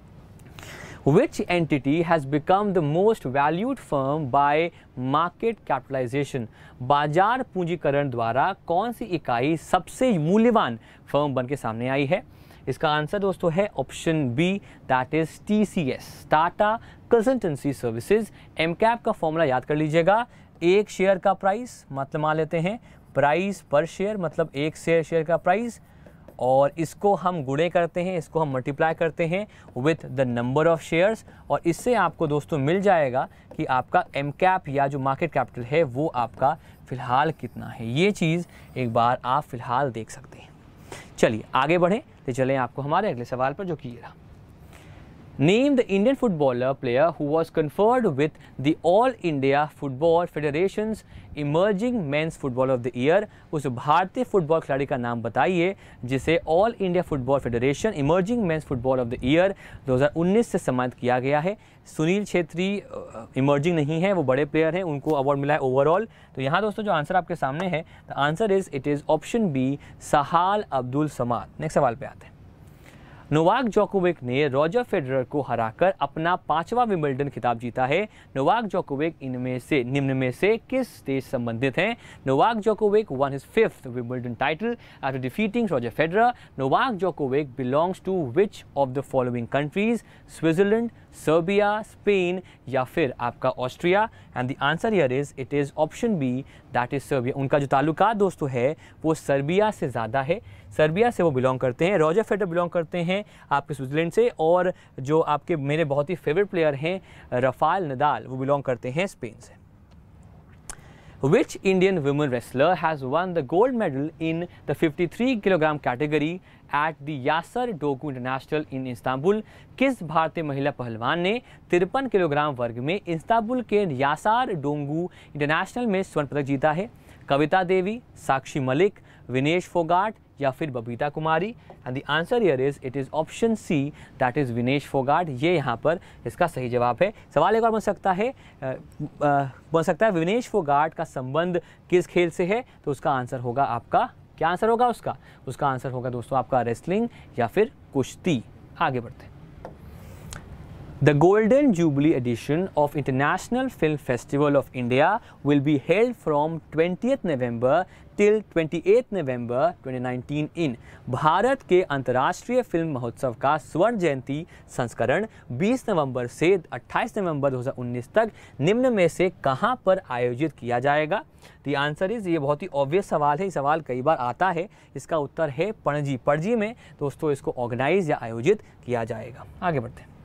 Which entity has become the most valued firm by market capitalization? बाजार पूंजीकरण द्वारा कौन सी इकाई सबसे मूल्यवान फर्म बन के सामने आई है? इसका आंसर दोस्तों है option B, that is TCS, Tata consultancy services. MCAP का फॉर्मूला याद कर लीजिएगा। एक शेयर का प्राइस मतलब मान लेते हैं प्राइस पर शेयर, मतलब एक शेयर का प्राइस, और इसको हम गुणे करते हैं, इसको हम मल्टीप्लाई करते हैं with the number of shares, और इससे आपको दोस्तों मिल जाएगा कि आपका MCAP या जो मार्केट कैपिटल है वो आपका फिलहाल कितना है। ये चीज़ एक बार आप फिलहाल देख सकते हैं। चलिए आगे बढ़ें, तो चलें आपको हमारे अगले सवाल पर, जो कि ये रहा। Name the Indian footballer player who was conferred with the All India Football Federation's Emerging Men's Footballer of the Year। उस भारतीय फुटबॉल खिलाड़ी का नाम बताइए जिसे all India football federation emerging men's football of the year 2019 से सम्मानित किया गया है। सुनील छेत्री इमर्जिंग नहीं है, वो बड़े प्लेयर हैं, उनको अवार्ड मिला है ओवरऑल। तो यहाँ दोस्तों जो आंसर आपके सामने है, the answer is it is option B, Sahal Abdul Samad. Next सवाल पे आते हैं। नोवाक जोकोविक ने रॉजर फेडरर को हराकर अपना 5वां विंबलडन खिताब जीता है। नोवाक जोकोविक इनमें से निम्न में से किस देश संबंधित हैं? Novak Djokovic won his 5th Wimbledon title after defeating Roger Federer. Novak Djokovic belongs to which of the following countries? Switzerland, Serbia, Spain या फिर आपका Austria? And the answer here is it is option B, that is Serbia. उनका जो ताल्लुकात दोस्तों है वो सर्बिया से ज़्यादा है, सर्बिया से वो बिलोंग करते हैं। रॉजर फेडरर बिलोंग करते हैं आपके स्विट्जरलैंड से, और जो आपके मेरे बहुत ही फेवरेट प्लेयर हैं राफेल नडाल, वो बिलोंग करते हैं स्पेन से। Which Indian women wrestler has won the gold medal in the 53 kg category at the Yasar Dogu International in Istanbul? किस भारतीय महिला पहलवान ने 53 किलोग्राम वर्ग में इस्तांबुल के यासार डोंगू इंटरनेशनल में स्वर्ण पदक जीता है? कविता देवी, साक्षी मलिक, विनेश फोगाट या फिर Babita Kumari? And the answer here is it is option C, that is Vinesh Phogat. ये यहाँ पर इसका सही जवाब है। सवाल एक और बन सकता है विनेश फोगाट का संबंध किस खेल से है? तो उसका आंसर होगा आपका, क्या आंसर होगा उसका? उसका आंसर होगा दोस्तों आपका रेसलिंग या फिर कुश्ती। आगे बढ़ते हैं। The Golden Jubilee edition of International Film Festival of India will be held from 20th November till 28th November 2019 in Bharat के अंतर्राष्ट्रीय फिल्म महोत्सव का स्वर्ण जयंती संस्करण 20 नवंबर से 28 नवंबर 2019 तक निम्न में से कहां पर आयोजित किया जाएगा? The answer is, ये बहुत ही ऑब्वियस सवाल है, ये सवाल कई बार आता है। इसका उत्तर है पणजी। पणजी में दोस्तों इसको ऑर्गेनाइज या आयोजित किया जाएगा। आगे बढ़ते हैं।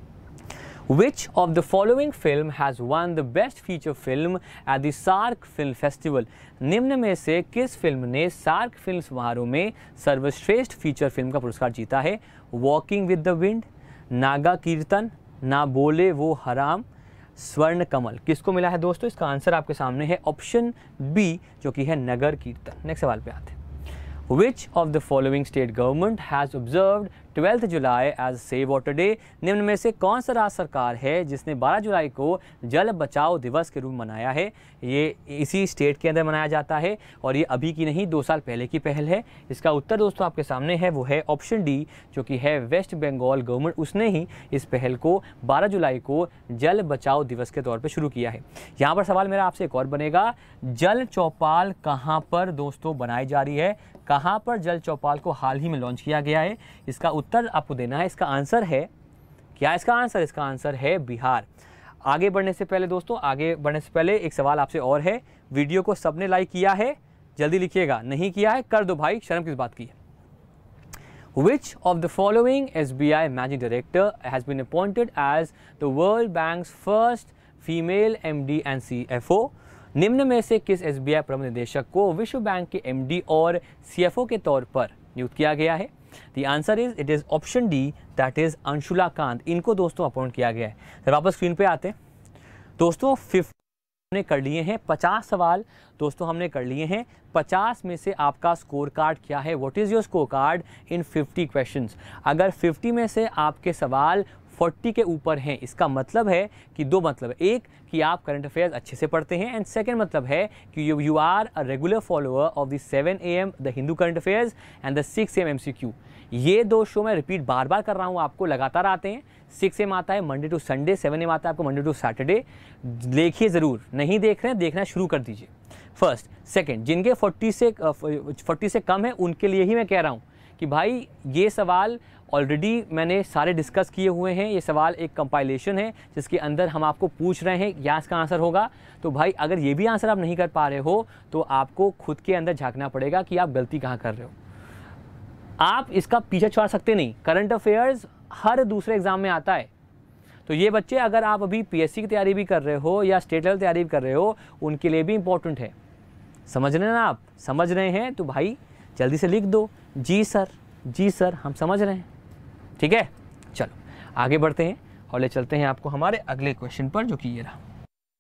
Which of the following film has won the best feature film at the SAARC film festival? निम्न में से किस फिल्म ने सार्क फिल्म समारोह में सर्वश्रेष्ठ फीचर फिल्म का पुरस्कार जीता है? Walking with the wind, Naga Kirtan, ना बोले वो हराम, स्वर्ण कमल। किसको मिला है दोस्तों? इसका आंसर आपके सामने है ऑप्शन बी, जो कि है नगर कीर्तन। नेक्स्ट सवाल पे आते हैं। Which of the following state government has observed 12th July as Save Water Day? निम्न में से कौन सा राज्य सरकार है जिसने 12 जुलाई को जल बचाओ दिवस के रूप में मनाया है? ये इसी स्टेट के अंदर मनाया जाता है और ये अभी की नहीं, 2 साल पहले की पहल है। इसका उत्तर दोस्तों आपके सामने है, वो है ऑप्शन डी, जो कि है वेस्ट बंगाल गवर्नमेंट। उसने ही इस पहल को 12 जुलाई को जल बचाओ दिवस के तौर पर शुरू किया है। यहाँ पर सवाल मेरा आपसे एक और बनेगा, जल चौपाल कहाँ पर दोस्तों बनाई जा रही है? कहाँ पर जल चौपाल को हाल ही में लॉन्च किया गया है? इसका उत्तर आपको देना है। इसका आंसर है क्या? इसका आंसर है बिहार। आगे बढ़ने से पहले दोस्तों, आगे बढ़ने से पहले एक सवाल आपसे और है। वीडियो को सबने लाइक किया है? जल्दी लिखिएगा। नहीं किया है कर दो भाई, शर्म किस बात की है। Which of the following SBI Managing Director has been appointed as the World Bank's first female MD and CFO? निम्न में से किस SBI प्रबंध निदेशक को विश्व बैंक के MD और CFO के तौर पर नियुक्त किया गया है? The answer is, it is option D, that is Anshula Kant. इनको दोस्तों अपॉइंट किया गया है। तो वापस स्क्रीन पे आते हैं दोस्तों। 50 हमने कर लिए हैं, 50 सवाल दोस्तों हमने कर लिए हैं। 50 में से आपका स्कोर कार्ड क्या है? What is your score card in 50 questions? अगर 50 में से आपके सवाल 40 के ऊपर हैं, इसका मतलब है कि दो मतलब, एक कि आप करंट अफेयर्स अच्छे से पढ़ते हैं, एंड सेकंड मतलब है कि you are a regular follower of the 7 AM the Hindu current affairs and the 6 AM MCQ। ये दो शो मैं रिपीट बार बार कर रहा हूँ, आपको लगातार आते हैं। 6 AM आता है मंडे टू संडे, 7 AM आता है आपको मंडे टू सैटरडे। देखिए ज़रूर, नहीं देख रहे हैं देखना शुरू कर दीजिए। फर्स्ट, सेकेंड, जिनके 40 से कम है उनके लिए ही मैं कह रहा हूँ कि भाई ये सवाल ऑलरेडी मैंने सारे डिस्कस किए हुए हैं। ये सवाल एक कंपाइलेशन है जिसके अंदर हम आपको पूछ रहे हैं क्या इसका आंसर होगा। तो भाई अगर ये भी आंसर आप नहीं कर पा रहे हो तो आपको खुद के अंदर झांकना पड़ेगा कि आप गलती कहाँ कर रहे हो। आप इसका पीछे छोड़ सकते नहीं, करंट अफेयर्स हर दूसरे एग्जाम में आता है। तो ये बच्चे अगर आप अभी PSC की तैयारी भी कर रहे हो या स्टेट लेवल तैयारी भी कर रहे हो, उनके लिए भी इंपॉर्टेंट है। समझ रहे हैं ना आप? समझ रहे हैं तो भाई जल्दी से लिख दो, जी सर हम समझ रहे हैं। ठीक है, चलो आगे बढ़ते हैं और ले चलते हैं आपको हमारे अगले क्वेश्चन पर, जो कि ये रहा।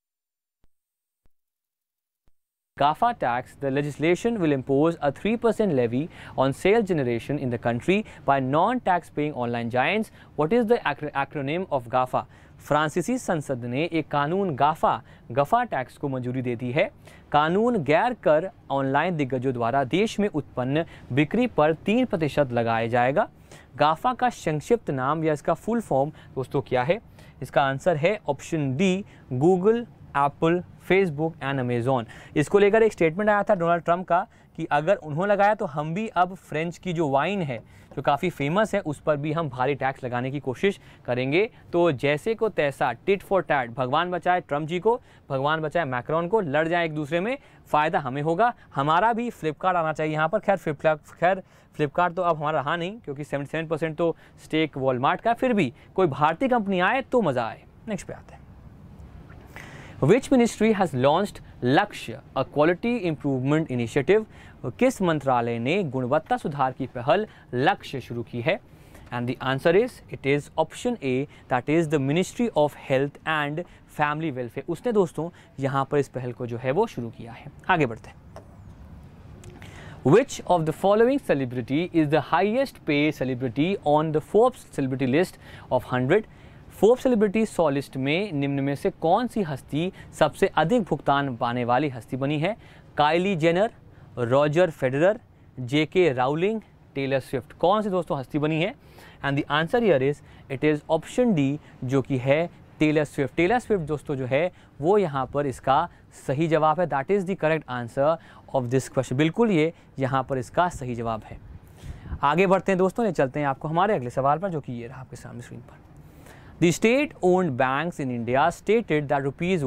GAFA tax, the legislation will impose a 3% levy on sales generation in the country by non-tax paying online giants. What is the acronym of GAFA? फ्रांसीसी संसद ने एक कानून गफा टैक्स को मंजूरी दे दी है। कानून गैर कर ऑनलाइन दिग्गजों द्वारा देश में उत्पन्न बिक्री पर 3% लगाया जाएगा। गाफा का संक्षिप्त नाम या इसका फुल फॉर्म दोस्तों क्या है? इसका आंसर है option D, Google, Apple, Facebook and Amazon. इसको लेकर एक स्टेटमेंट आया था डोनाल्ड ट्रंप का कि अगर उन्होंने लगाया तो हम भी अब फ्रेंच की जो वाइन है जो काफ़ी फेमस है उस पर भी हम भारी टैक्स लगाने की कोशिश करेंगे। तो जैसे को तैसा, टिट फॉर टैट, भगवान बचाए ट्रंप जी को, भगवान बचाए मैक्रोन को, लड़ जाए एक दूसरे में, फ़ायदा हमें होगा। हमारा भी फ्लिपकार्ट आना चाहिए यहाँ पर। खैर फ्लिपकार्ट तो अब हमारा रहा नहीं क्योंकि 77% तो स्टेक वॉलमार्ट का, फिर भी कोई भारतीय कंपनी आए तो मज़ा आए। नेक्स्ट पे आते हैं। Which ministry has launched लक्ष्य, a quality improvement initiative? किस मंत्रालय ने गुणवत्ता सुधार की पहल लक्ष्य शुरू की है? And the answer is, it is option A, that is the Ministry of Health and Family Welfare। उसने दोस्तों यहाँ पर इस पहल को जो है वो शुरू किया है। आगे बढ़ते हैं। Which of the following celebrity is the highest pay celebrity on the Forbes celebrity list of 100? Forbes celebrity 100 list में निम्न में से कौन सी हस्ती सबसे अधिक भुगतान पाने वाली हस्ती बनी है? Kylie Jenner, Roger Federer, JK Rowling, Taylor Swift. कौन सी दोस्तों हस्ती बनी है? And the answer here is it is option D जो कि है टेलर स्विफ्ट। टेलर स्विफ्ट दोस्तों जो है वो यहाँ पर इसका सही जवाब है। That is the correct answer of this question. बिल्कुल ये यहाँ पर इसका सही जवाब है। आगे बढ़ते हैं दोस्तों, ये चलते हैं आपको हमारे अगले सवाल पर, जो कि ये रहा आपके सामने स्क्रीन पर। The state-owned banks in India stated that rupees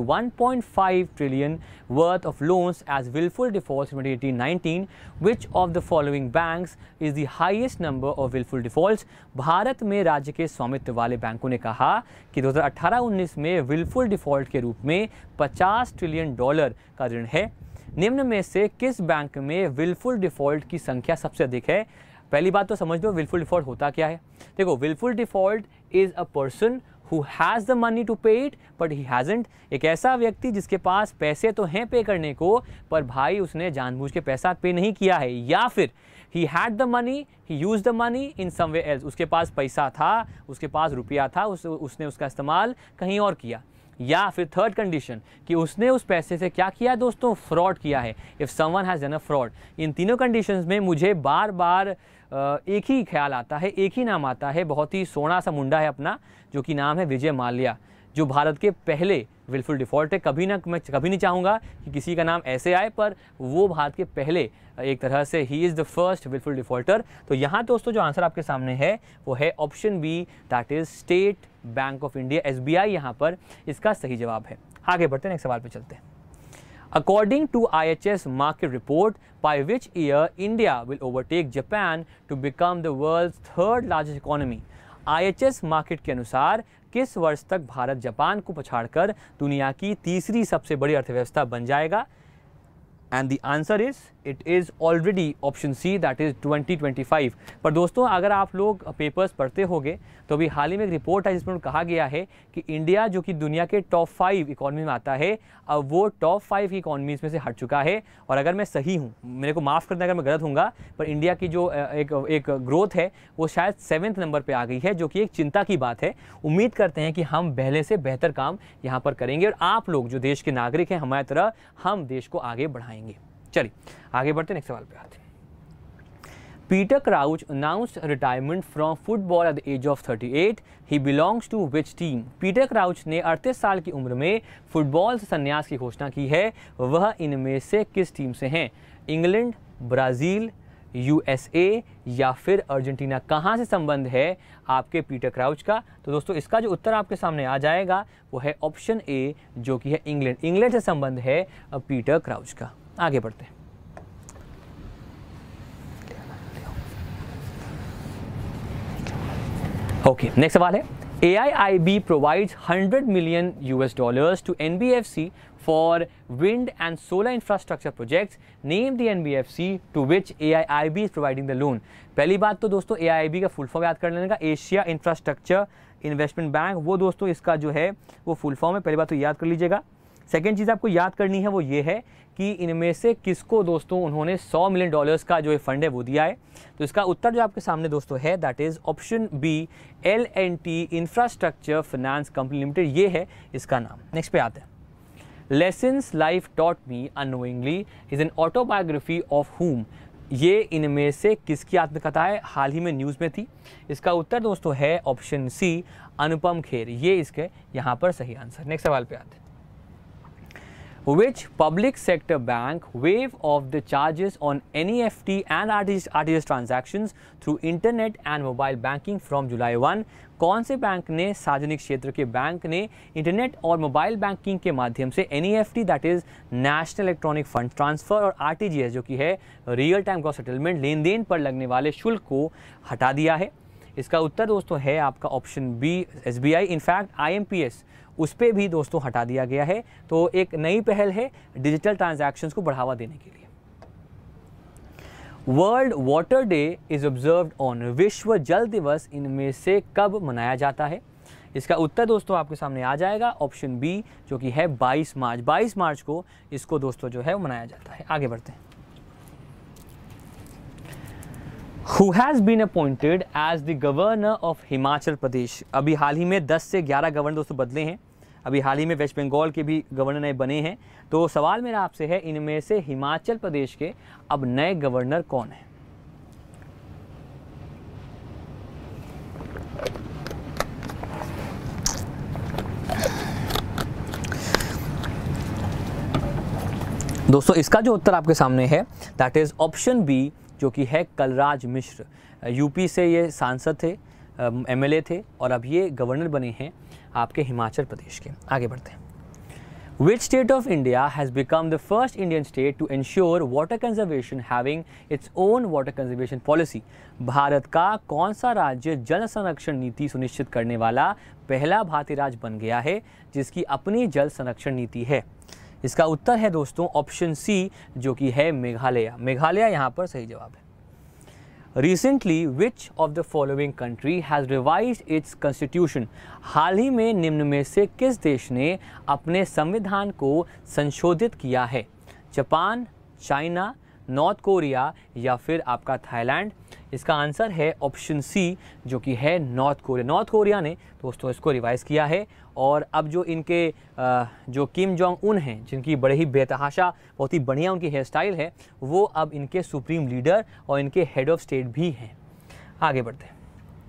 1.5 trillion worth of loans as willful defaults in 2018-19. Which of the following banks is the highest number of willful defaults? Bharat में राज्य के स्वामित्व वाले बैंकों ने कहा कि 2018-19 में willful default के रूप में $50 ट्रिलियन का ऋण है। निम्न में से किस बैंक में willful default की संख्या सबसे अधिक है? पहली बात तो समझ लो विलफुल डिफॉल्ट होता क्या है। देखो, wilful default is a person who has the money to pay it but he hasn't. एक ऐसा व्यक्ति जिसके पास पैसे तो हैं पे करने को, पर भाई उसने जानबूझ के पैसा पे नहीं किया है, या फिर he had the money, he use the money in somewhere else. उसके पास पैसा था, उसके पास रुपया था, उसने उसका इस्तेमाल कहीं और किया। या फिर थर्ड कंडीशन कि उसने उस पैसे से क्या किया दोस्तों? फ्रॉड किया है। If someone has done a fraud. इन तीनों कंडीशंस में मुझे बार बार एक ही ख्याल आता है, एक ही नाम आता है। बहुत ही सोना सा मुंडा है अपना, जो कि नाम है विजय माल्या, जो भारत के पहले विलफुल डिफ़ॉल्ट है। मैं कभी नहीं चाहूँगा कि किसी का नाम ऐसे आए, पर वो भारत के पहले एक तरह से ही is the first wilful defaulter. तो यहाँ दोस्तों जो आंसर आपके सामने है वो है option B, that is State Bank of India, SBI यहाँ पर इसका सही जवाब है। आगे बढ़ते हैं, नेक्स्ट सवाल पे चलते हैं। According to IHS market report, by which year India will overtake Japan to become the world's third largest economy? IHS market के अनुसार किस वर्ष तक भारत जापान को पछाड़कर दुनिया की तीसरी सबसे बड़ी अर्थव्यवस्था बन जाएगा? And the answer is it is already option C, that is 2025। पर दोस्तों अगर आप लोग पेपर्स पढ़ते होंगे तो अभी हाल ही में एक रिपोर्ट है जिसमें कहा गया है कि इंडिया जो कि दुनिया के टॉप 5 इकॉनमी में आता है, अब वो टॉप 5 इकॉनमीज़ में से हट चुका है। और अगर मैं सही हूँ, मेरे को माफ़ करना अगर मैं गलत हूँगा, पर इंडिया की जो एक ग्रोथ है वो शायद 7वें नंबर पर आ गई है, जो कि एक चिंता की बात है। उम्मीद करते हैं कि हम पहले से बेहतर काम यहाँ पर करेंगे और आप लोग जो देश के नागरिक हैं हमारी तरह, हम देश को आगे बढ़ाएंगे। चलिए आगे बढ़ते हैं, नेक्स्ट सवाल पे आते हैं। Peter Crouch announced retirement from football at the age of 38. He belongs to which team? Peter Crouch ने 38 साल की उम्र में फुटबॉल से संन्यास की घोषणा की है। वह इनमें से किस टीम से हैं? इंग्लैंड, ब्राज़ील, USA या फिर अर्जेंटीना? कहाँ से संबंध है आपके पीटर क्राउच का? तो दोस्तों इसका जो उत्तर आपके सामने आ जाएगा वो है ऑप्शन ए, जो कि है इंग्लैंड। इंग्लैंड से संबंध है पीटर क्राउच का। आगे बढ़ते हैं। ओके, नेक्स्ट सवाल है। AIIB provides $100 million to NBFC for wind and solar infrastructure projects. Name the NBFC to which AIIB is providing the loan. पहली बात तो दोस्तों AIIB का फुल फॉर्म याद कर लेने का, एशिया इंफ्रास्ट्रक्चर इन्वेस्टमेंट बैंक, वो दोस्तों इसका जो है वो फुल फॉर्म है। पहली बात तो याद कर लीजिएगा। सेकेंड चीज़ आपको याद करनी है वो ये है कि इनमें से किसको दोस्तों उन्होंने $100 मिलियन का जो फंड है वो दिया है। तो इसका उत्तर जो आपके सामने दोस्तों है that is option B, L&T infrastructure finance company limited, ये है इसका नाम। नेक्स्ट पे आते हैं। Lessons life taught me annoyingly is an autobiography of whom? ये इनमें से किसकी आत्मकथा है? हाल ही में न्यूज़ में थी। इसका उत्तर दोस्तों है ऑप्शन सी, अनुपम खेर, ये इसके यहाँ पर सही आंसर। नेक्स्ट सवाल पे आते हैं। Which public sector bank waived off the charges on NEFT and RTGS transactions through internet and mobile banking from July 1? कौन से बैंक ने, सार्वजनिक क्षेत्र के बैंक ने इंटरनेट और मोबाइल बैंकिंग के माध्यम से NEFT that is national electronic fund transfer और RTGS जो कि है रियल टाइम ग्रॉस सेटलमेंट, लेन देन पर लगने वाले शुल्क को हटा दिया है? इसका उत्तर दोस्तों है आपका option B, SBI। In fact IMPS उस पर भी दोस्तों हटा दिया गया है। तो एक नई पहल है डिजिटल ट्रांजैक्शंस को बढ़ावा देने के लिए। World Water Day is observed on, विश्व जल दिवस इनमें से कब मनाया जाता है? इसका उत्तर दोस्तों आपके सामने आ जाएगा ऑप्शन बी, जो कि है 22 मार्च। 22 मार्च को इसको दोस्तों जो है वो मनाया जाता है। आगे बढ़ते हैं। Who has been appointed as the governor of Himachal Pradesh? अभी हाल ही में 10 से 11 गवर्नर दोस्तों बदले हैं। अभी हाल ही में वेस्ट बंगाल के भी गवर्नर नए बने हैं। तो सवाल मेरा आपसे है, इनमें से हिमाचल प्रदेश के अब नए गवर्नर कौन हैं? दोस्तों इसका जो उत्तर आपके सामने है दैट इज़ ऑप्शन बी, जो कि है कलराज मिश्र। यूपी से ये सांसद थे, एमएलए थे और अब ये गवर्नर बने हैं आपके हिमाचल प्रदेश के। आगे बढ़ते हैं। Which state of India has become the first Indian state to ensure water conservation having its own water conservation policy? Bharat का कौन सा राज्य जल संरक्षण नीति सुनिश्चित करने वाला पहला भारतीय राज्य बन गया है जिसकी अपनी जल संरक्षण नीति है? इसका उत्तर है दोस्तों ऑप्शन सी, जो कि है मेघालय। मेघालय यहाँ पर सही जवाब है। Recently, which of the following country has revised its constitution? हाल ही में निम्न में से किस देश ने अपने संविधान को संशोधित किया है? जापान, चाइना, नॉर्थ कोरिया या फिर आपका थाईलैंड? इसका आंसर है ऑप्शन सी, जो कि है नॉर्थ कोरिया। नॉर्थ कोरिया ने दोस्तों इसको रिवाइज़ किया है और अब जो इनके जो किम जोंग उन हैं, जिनकी बड़े ही बेतहाशा बहुत ही बढ़िया उनकी हेयर स्टाइल है, वो अब इनके सुप्रीम लीडर और इनके हेड ऑफ स्टेट भी हैं। आगे बढ़ते हैं।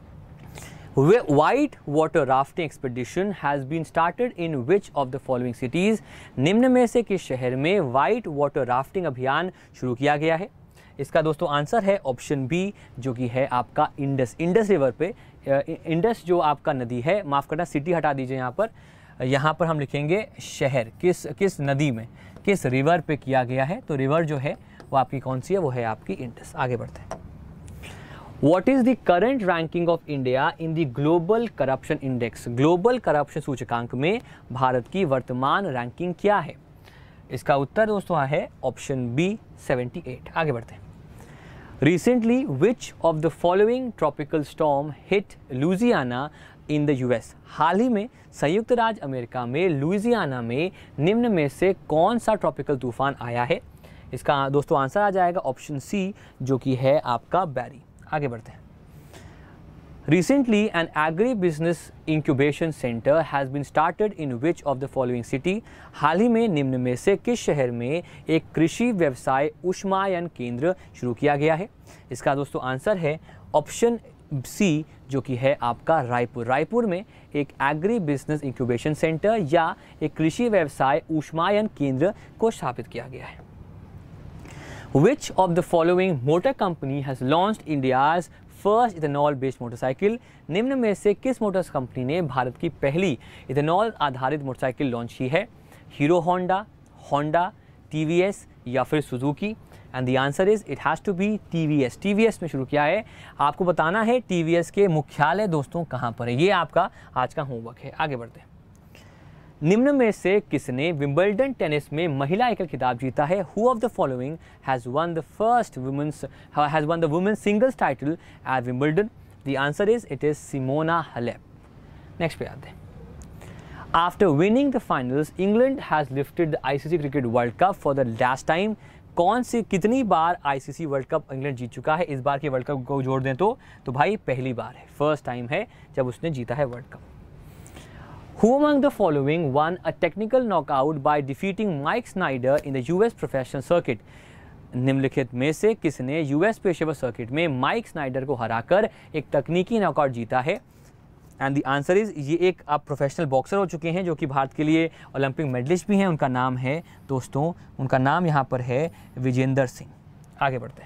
White water rafting expedition has been started in which of the following cities? निम्न में से किस शहर में व्हाइट वाटर राफ्टिंग अभियान शुरू किया गया है? इसका दोस्तों आंसर है ऑप्शन बी, जो कि है आपका इंडस रिवर पे। इंडस जो आपका नदी है, माफ़ करना सिटी हटा दीजिए यहाँ पर हम लिखेंगे शहर, किस नदी में, किस रिवर पे किया गया है। तो रिवर जो है वो आपकी कौन सी है? वो है आपकी इंडस। आगे बढ़ते हैं। What is the current ranking of India in the Global Corruption Index? Global Corruption सूचकांक में भारत की वर्तमान रैंकिंग क्या है? इसका उत्तर दोस्तों है ऑप्शन बी 78। आगे बढ़ते हैं। Recently, which of the following tropical storm hit Louisiana in the US? हाल ही में संयुक्त राज्य अमेरिका में लुइसियाना में निम्न में से कौन सा ट्रॉपिकल तूफान आया है? इसका दोस्तों आंसर आ जाएगा ऑप्शन सी, जो कि है आपका बैरी। आगे बढ़ते हैं। Recently, an agri-business incubation center has been started in which of the following city? हाल ही में निम्न में से किस शहर में एक कृषि व्यवसाय ऊष्मायन केंद्र शुरू किया गया है? इसका दोस्तों आंसर है ऑप्शन सी, जो कि है आपका रायपुर। रायपुर में एक एग्री बिजनेस इंक्यूबेशन सेंटर या एक कृषि व्यवसाय ऊष्मायन केंद्र को स्थापित किया गया है। Which of the following motor company has launched India's first ethanol based motorcycle? निम्न में से किस मोटर्स कंपनी ने भारत की पहली इथेनॉल आधारित मोटरसाइकिल लॉन्च की है? हीरो होंडा, टीवीएस या फिर Suzuki? And the answer is it has to be TVS. TVS में शुरू किया है। आपको बताना है टीवीएस के मुख्यालय दोस्तों कहाँ पर है, ये आपका आज का होमवर्क है। आगे बढ़ते हैं। निम्न में से किसने विंबलडन टेनिस में महिला एकल खिताब जीता है? Who of the following has won the women's singles title at Wimbledon? The answer is it is Simona Halep. Next पे आते हैं। After winning the finals, England has lifted the ICC Cricket World Cup for the last time. कितनी बार ICC वर्ल्ड कप इंग्लैंड जीत चुका है? इस बार के वर्ल्ड कप को जोड़ दें तो भाई पहली बार है, फर्स्ट टाइम है जब उसने जीता है World Cup. Who among the following won a technical knockout by defeating Mike Snyder in the US professional circuit? निम्नलिखित में से किसने यूएस पेशेवर सर्किट में माइक स्नाइडर को हराकर एक तकनीकी नॉकआउट जीता है? एंड द आंसर इज, ये एक आप प्रोफेशनल बॉक्सर हो चुके हैं जो कि भारत के लिए ओलंपिक मेडलिस्ट भी हैं। उनका नाम है दोस्तों, उनका नाम यहाँ पर है विजेंदर सिंह। आगे बढ़ते हैं।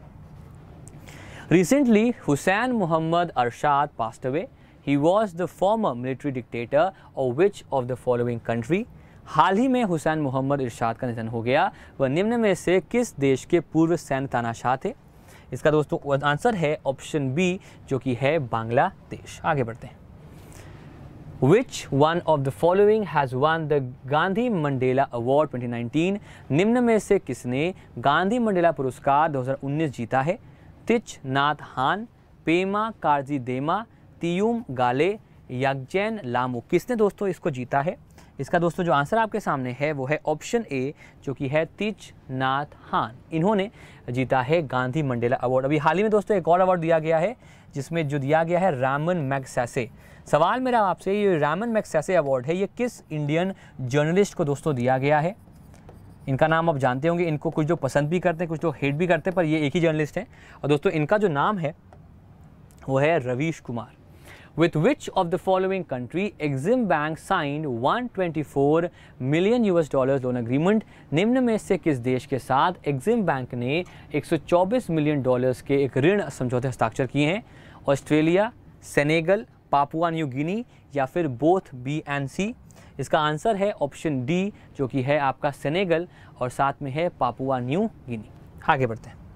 Recently Hussain Muhammad Ershad passed away. He was the former military dictator of which of the following country? हाल ही में हुसैन मोहम्मद इरशाद का निधन हो गया। वह निम्न में से किस देश के पूर्व सैन्य तानाशाह थे? इसका दोस्तों आंसर है ऑप्शन बी, जो कि है बांग्लादेश। आगे बढ़ते हैं। Which one of the following has won the Gandhi Mandela award 2019? निम्न में से किसने गांधी मंडेला पुरस्कार 2019 जीता है? तिच नाथ हान, पेमा कार्जी देमा, तियुम गाले, यागजैन लामू? किसने दोस्तों इसको जीता है? इसका दोस्तों जो आंसर आपके सामने है वो है ऑप्शन ए, जो कि है तिच नाथ हान। इन्होंने जीता है गांधी मंडेला अवार्ड। अभी हाल ही में दोस्तों एक और अवार्ड दिया गया है, जिसमें जो दिया गया है रामन मैगसेसे। सवाल मेरा आपसे, ये रामन मैगसेसे अवार्ड है, ये किस इंडियन जर्नलिस्ट को दोस्तों दिया गया है? इनका नाम आप जानते होंगे, इनको कुछ जो पसंद भी करते हैं, कुछ लोग हेट भी करते हैं, पर ये एक ही जर्नलिस्ट हैं। और दोस्तों इनका जो नाम है वो है Ravish Kumar. With which of the following country Exim Bank signed 124 million US dollars loan agreement? निम्न में से किस देश के साथ एक्जिम बैंक ने 124 मिलियन डॉलर्स के एक ऋण समझौते हस्ताक्षर किए हैं? Australia, Senegal, Papua New Guinea या फिर बोथ बी एंड सी? इसका आंसर है ऑप्शन डी, जो कि है आपका सेनेगल और साथ में है पापुआ न्यू गिनी। आगे बढ़ते हैं।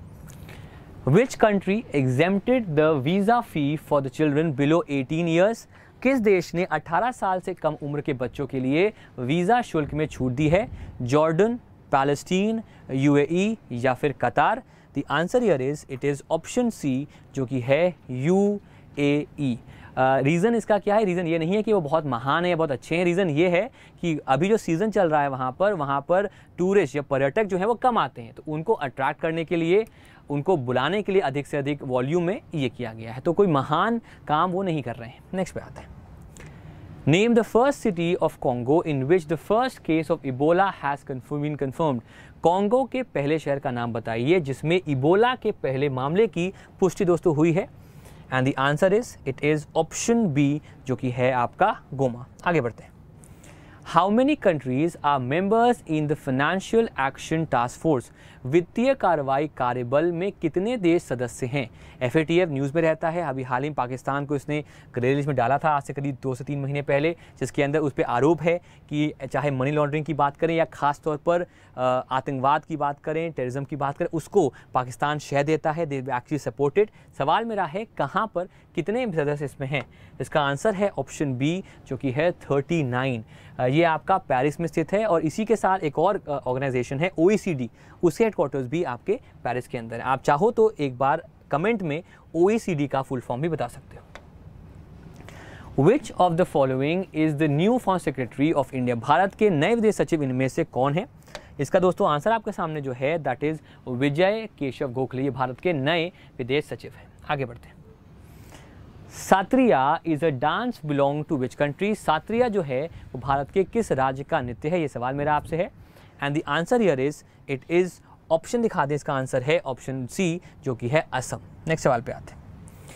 Which country exempted the visa fee for the children below 18 years? किस देश ने 18 साल से कम उम्र के बच्चों के लिए वीज़ा शुल्क में छूट दी है? जॉर्डन, पैलेस्टीन, यूएई या फिर Qatar? The answer here is it is option C, जो कि है यूएई। रीज़न इसका क्या है? रीज़न ये नहीं है कि वो बहुत महान है या बहुत अच्छे हैं। रीज़न ये है कि अभी जो सीज़न चल रहा है वहाँ पर टूरिस्ट या पर्यटक जो है वो कम आते हैं, तो उनको अट्रैक्ट करने के लिए, उनको बुलाने के लिए अधिक से अधिक वॉल्यूम में ये किया गया है। तो कोई महान काम वो नहीं कर रहे हैं। नेक्स्ट पे आते हैं। Name the first city of Congo in which the first case of Ebola has been confirmed. Congo के पहले शहर का नाम बताइए जिसमें इबोला के पहले मामले की पुष्टि दोस्तों हुई है। And the answer is it is option B, जो कि है आपका गोमा। आगे बढ़ते हैं। How many countries are members in the Financial Action Task Force? वित्तीय कार्रवाई कार्यबल में कितने देश सदस्य हैं? FATF न्यूज़ में रहता है। अभी हाल ही में पाकिस्तान को इसने ग्रे लिस्ट में डाला था आज से करीब 2 से 3 महीने पहले, जिसके अंदर उस पर आरोप है कि चाहे मनी लॉन्ड्रिंग की बात करें या ख़ास तौर पर आतंकवाद की बात करें, टेररिज्म की बात करें, उसको पाकिस्तान शह देता है। They actually supported. सवाल मेरा है कहाँ पर कितने सदस्य इसमें हैं? इसका आंसर है ऑप्शन बी, जो कि है 39। ये आपका पेरिस में स्थित है और इसी के साथ एक और ऑर्गेनाइजेशन है OECD, उसके हेडक्वार्टर्स भी आपके पेरिस के अंदर है। आप चाहो तो एक बार कमेंट में OECD का फुल फॉर्म भी बता सकते हो। Which of the following is the new foreign secretary of India? Bharat के नए विदेश सचिव इनमें से कौन है? इसका दोस्तों आंसर आपके सामने जो है दैट इज विजय केशव गोखले। ये भारत के नए विदेश सचिव हैं। आगे बढ़ते हैं। Sattriya is a dance belong to which country? Sattriya जो है वो भारत के किस राज्य का नृत्य है? ये सवाल मेरा आपसे है। And the answer here is it is option दिखा दें, इसका आंसर है ऑप्शन सी, जो कि है असम। नेक्स्ट सवाल पे आते हैं।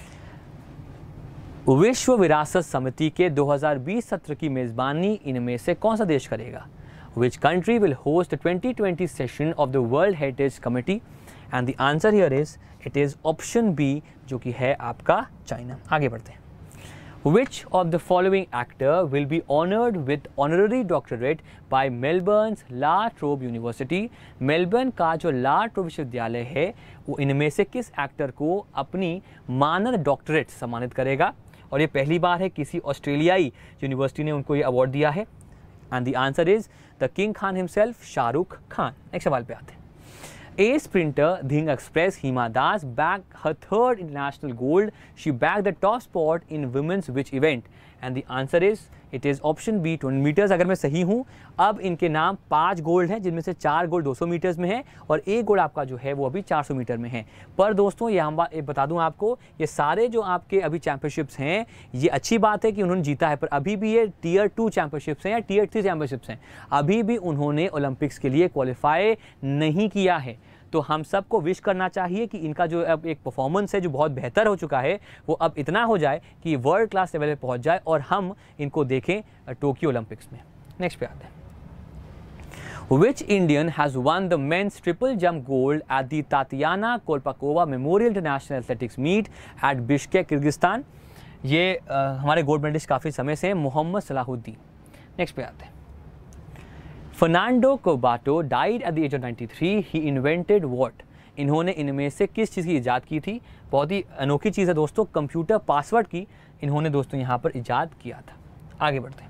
विश्व विरासत समिति के 2020 सत्र की मेजबानी इनमें से कौन सा देश करेगा? Which country will host the 2020 session of the World Heritage Committee? And the answer here is it is option B, जो कि है आपका चाइना। आगे बढ़ते हैं। Which of the following actor will be honored with honorary doctorate by Melbourne's La Trobe University? Melbourne का जो ला ट्रोब विश्वविद्यालय है वो इनमें से किस एक्टर को अपनी मानद डॉक्टरेट सम्मानित करेगा? और ये पहली बार है किसी ऑस्ट्रेलियाई यूनिवर्सिटी ने उनको ये अवार्ड दिया है। And the answer is the king Khan himself, Shahrukh Khan. Next सवाल पे आते हैं। A sprinter Dhing express Hima Das bag her third international gold. She bag the top spot in women's which event? And the answer is it is option B 20 metres. अगर मैं सही हूँ, अब इनके नाम 5 गोल्ड हैं, जिनमें से 4 गोल्ड 200 मीटर्स में है और 1 गोल्ड आपका जो है वो अभी 400 मीटर में है। पर दोस्तों ये हम बता दूं आपको, ये सारे जो आपके अभी चैंपियनशिप्स हैं, ये अच्छी बात है कि उन्होंने जीता है, पर अभी भी ये टियर 2 चैंपियनशिप्स हैं या टियर 3 चैंपियनशिप्स हैं। अभी भी उन्होंने ओलंपिक्स के लिए क्वालिफाई नहीं किया है। तो हम सबको विश करना चाहिए कि इनका जो अब एक परफॉर्मेंस है जो बहुत बेहतर हो चुका है, वो अब इतना हो जाए कि वर्ल्ड क्लास लेवल पे पहुंच जाए और हम इनको देखें टोक्यो ओलंपिक्स में। नेक्स्ट पे आते हैं। Which Indian has won the men's triple jump gold at the Tatyana Kolpakova Memorial International Athletics Meet at Bishkek, Kyrgyzstan? ये हमारे गोल्ड मेडलिस्ट काफ़ी समय से हैं, मोहम्मद सलाहुद्दीन। नेक्स्ट पे आते हैं। Fernando Corbato died at the age of 93। He invented what? इन्होंने इनमें से किस चीज़ की इजाद की थी? बहुत ही अनोखी चीज़ है दोस्तों, कंप्यूटर पासवर्ड की इन्होंने दोस्तों यहाँ पर इजाद किया था। आगे बढ़ते हैं।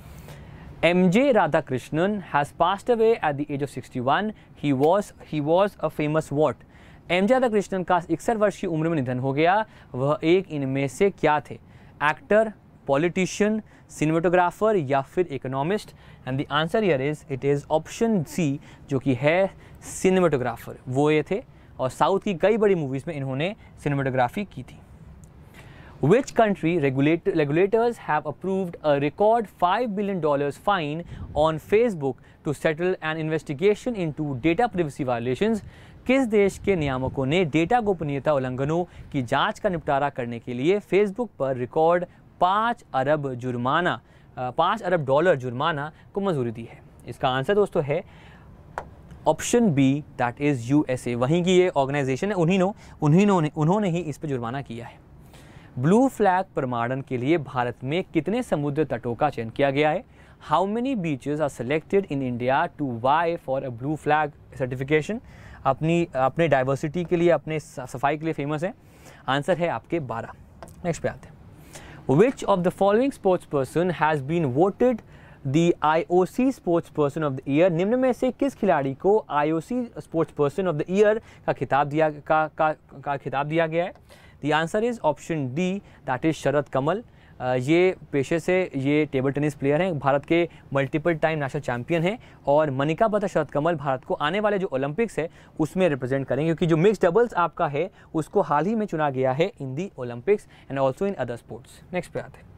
MJ Radhakrishnan has passed away at the age of 61. He was a famous what? MJ Radhakrishnan का 61 वर्ष की उम्र में निधन हो गया। वह एक इनमें से क्या थे? एक्टर, पॉलिटिशियन, सिनेमेटोग्राफर या फिर economist? And the answer here is it is option C, जो कि है सिनेमेटोग्राफर। वो ये थे और साउथ की कई बड़ी मूवीज़ में इन्होंने सिनेमेटोग्राफी की थी। Which country regulators have approved a record $5 billion fine on Facebook to settle an investigation into data privacy violations? किस देश के नियामकों ने डेटा गोपनीयता उल्लंघनों की जांच का निपटारा करने के लिए फेसबुक पर रिकॉर्ड 5 अरब डॉलर जुर्माना को मंजूरी दी है? इसका आंसर दोस्तों है option B, that is USA. वहीं की ये ऑर्गेनाइजेशन है, उन्होंने ही इस पर जुर्माना किया है। ब्लू फ्लैग प्रमाणन के लिए भारत में कितने समुद्र तटों का चयन किया गया है? How many beaches are selected in India to vie for a blue flag certification? अपने डाइवर्सिटी के लिए, अपने सफाई के लिए फेमस है। आंसर है आपके 12। नेक्स्ट पे आते हैं। Which of the following sports person has been voted the IOC Sports Person of the Year? निम्न में से किस खिलाड़ी को IOC Sports Person of the Year का खिताब दिया गया है? The answer is option D, that is शरद कमल। ये पेशे से ये टेबल टेनिस प्लेयर हैं, भारत के मल्टीपल टाइम नेशनल चैंपियन हैं और मनिका बत्रा शरद कमल भारत को आने वाले जो ओलंपिक्स है उसमें रिप्रेजेंट करेंगे, क्योंकि जो मिक्स डबल्स आपका है उसको हाल ही में चुना गया है in the Olympics and also in other sports. Next पे आते हैं।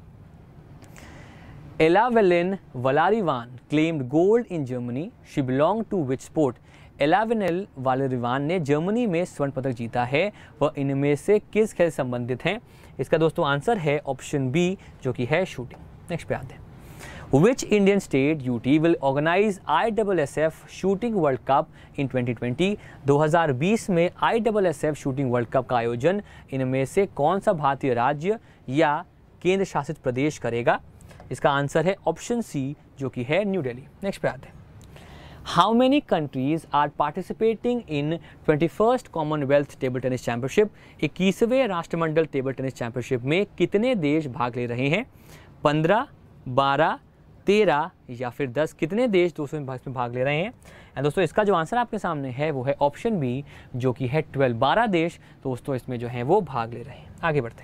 Elavenil Valarivan claimed gold in Germany, she belong to which sport? Elavenil Valarivan ने जर्मनी में स्वर्ण पदक जीता है, वह इनमें से किस खेल संबंधित हैं? इसका दोस्तों आंसर है ऑप्शन बी, जो कि है शूटिंग। नेक्स्ट पे आते हैं। Which Indian state UT will organise ISSF shooting World Cup in 2020? 2020 में ISSF शूटिंग वर्ल्ड कप का आयोजन इनमें से कौन सा भारतीय राज्य या केंद्र शासित प्रदेश करेगा? इसका आंसर है ऑप्शन सी, जो कि है न्यू दिल्ली। नेक्स्ट पे आते हैं। How many countries are participating in 21st Commonwealth Table Tennis Championship? 21वें राष्ट्रमंडल टेबल टेनिस चैंपियनशिप में कितने देश भाग ले रहे हैं? 15, 12, 13 या फिर 10? कितने देश दोस्तों इसमें भाग ले रहे हैं? एंड दोस्तों इसका जो आंसर आपके सामने है वो है ऑप्शन बी, जो कि है 12। 12 देश दोस्तों इसमें जो है वो भाग ले रहे हैं। आगे बढ़ते हैं।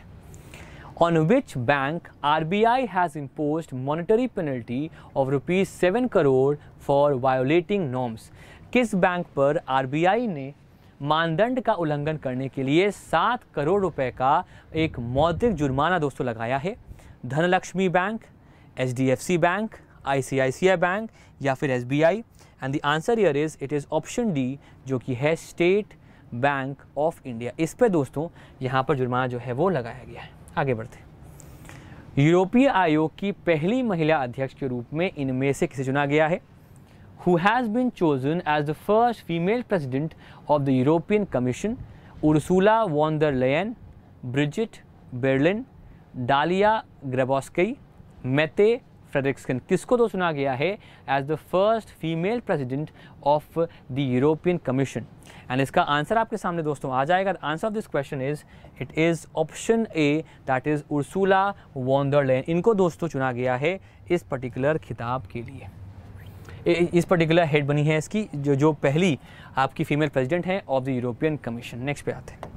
On which bank RBI has imposed monetary penalty of ₹7 crore for violating norms? किस बैंक पर RBI ने मानदंड का उल्लंघन करने के लिए 7 करोड़ रुपए का एक मौद्रिक जुर्माना दोस्तों लगाया है? Dhanlaxmi bank, HDFC bank, ICICI bank या फिर SBI? And the answer here is it is option D, जो कि है स्टेट बैंक ऑफ इंडिया। इस पे दोस्तों यहाँ पर जुर्माना जो है वो लगाया गया है। आगे बढ़ते हैं। यूरोपीय आयोग की पहली महिला अध्यक्ष के रूप में इनमें से किसे चुना गया है? Who has been chosen as the first female president of the European Commission? Ursula von der Leyen, Brigitte Berlin, Dalia Grabowski, Mette Frederiksen? किसको तो चुना गया है as the first female president of the European Commission? एंड इसका आंसर आपके सामने दोस्तों आ जाएगा। Answer of this question is it is option A, that is Ursula von der Leyen. इनको दोस्तों चुना गया है इस पर्टिकुलर खिताब के लिए। इस पर्टिकुलर हेड बनी है इसकी, जो पहली आपकी फीमेल प्रेसिडेंट हैं of the European Commission. Next पे आते हैं।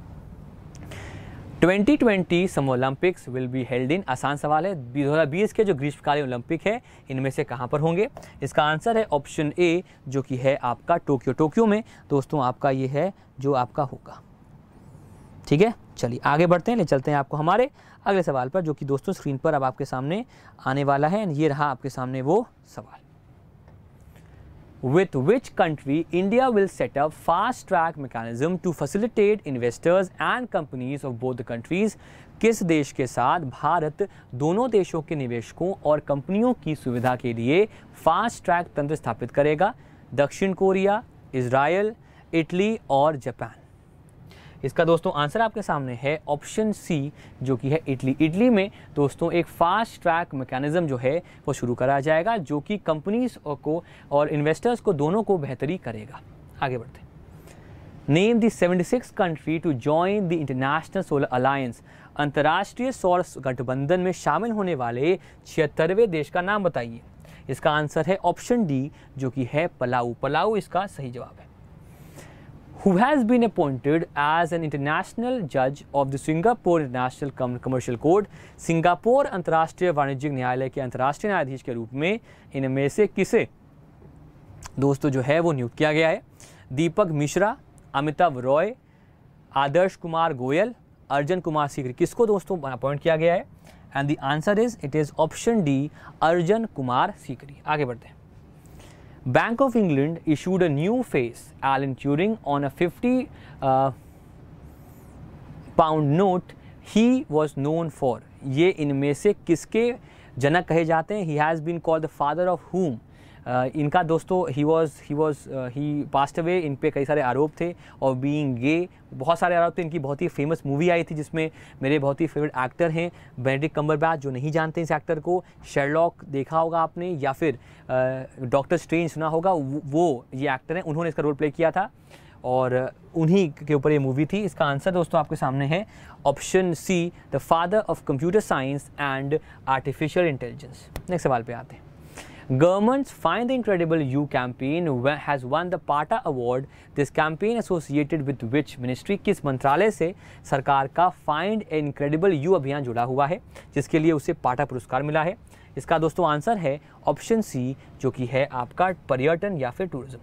2020 summer Olympics will be held in, आसान सवाल है, 2020 के जो ग्रीष्मकालीन ओलंपिक है इनमें से कहाँ पर होंगे? इसका आंसर है ऑप्शन ए, जो कि है आपका टोक्यो। टोक्यो में दोस्तों आपका ये है जो आपका होगा। ठीक है, चलिए आगे बढ़ते हैं, ले चलते हैं आपको हमारे अगले सवाल पर, जो कि दोस्तों स्क्रीन पर अब आपके सामने आने वाला है। ये रहा आपके सामने वो सवाल। With which country India will set up fast track mechanism to facilitate investors and companies of both the countries? किस देश के साथ भारत दोनों देशों के निवेशकों और कंपनियों की सुविधा के लिए फास्ट ट्रैक तंत्र स्थापित करेगा? दक्षिण कोरिया, इजराइल, इटली और जापान? इसका दोस्तों आंसर आपके सामने है ऑप्शन सी, जो कि है इटली। इटली में दोस्तों एक फास्ट ट्रैक मैकेनिज्म जो है वो शुरू करा जाएगा, जो कि कंपनीज को और इन्वेस्टर्स को दोनों को बेहतरी करेगा। आगे बढ़ते हैं। Name the 76 country to join the International Solar Alliance. अंतर्राष्ट्रीय सौर गठबंधन में शामिल होने वाले 76वें देश का नाम बताइए। इसका आंसर है ऑप्शन डी, जो कि है पलाऊ। पलाऊ इसका सही जवाब है। Who has been appointed as an international judge of the Singapore International Commercial Court? Singapore अंतर्राष्ट्रीय वाणिज्यिक न्यायालय के अंतर्राष्ट्रीय न्यायाधीश के रूप में इनमें से किसे दोस्तों जो है वो नियुक्त किया गया है? दीपक मिश्रा, अमिताभ रॉय, आदर्श कुमार गोयल, अर्जुन कुमार सीकरी? किसको दोस्तों अपॉइंट किया गया है? And the answer is it is option D, Arjun Kumar Sikri. आगे बढ़ते हैं। Bank of England issued a new face, Alan Turing, on a 50 pound note he was known for. ये इनमें से किसके जनक कहे जाते हैं? He has been called the father of whom? इनका दोस्तों ही पास्ट अवे, इन पे कई सारे आरोप थे और बीइंग गे, बहुत सारे आरोप थे। इनकी बहुत ही फेमस मूवी आई थी जिसमें मेरे बहुत ही फेवरेट एक्टर हैं बेनेडिक्ट कम्बरबैच। जो नहीं जानते इस एक्टर को, शेरलॉक देखा होगा आपने या फिर डॉक्टर स्ट्रेंज सुना होगा, वो ये एक्टर हैं, उन्होंने इसका रोल प्ले किया था और उन्हीं के ऊपर ये मूवी थी। इसका आंसर दोस्तों आपके सामने है option C, the father of computer science and artificial intelligence. Next सवाल पे आते हैं। Government's Find the Incredible You campaign has won the PATA award. This campaign associated with which ministry? किस मंत्रालय से सरकार का Find Incredible You अभियान जुड़ा हुआ है जिसके लिए उसे पाटा पुरस्कार मिला है? इसका दोस्तों आंसर है ऑप्शन सी, जो कि है आपका पर्यटन या फिर tourism.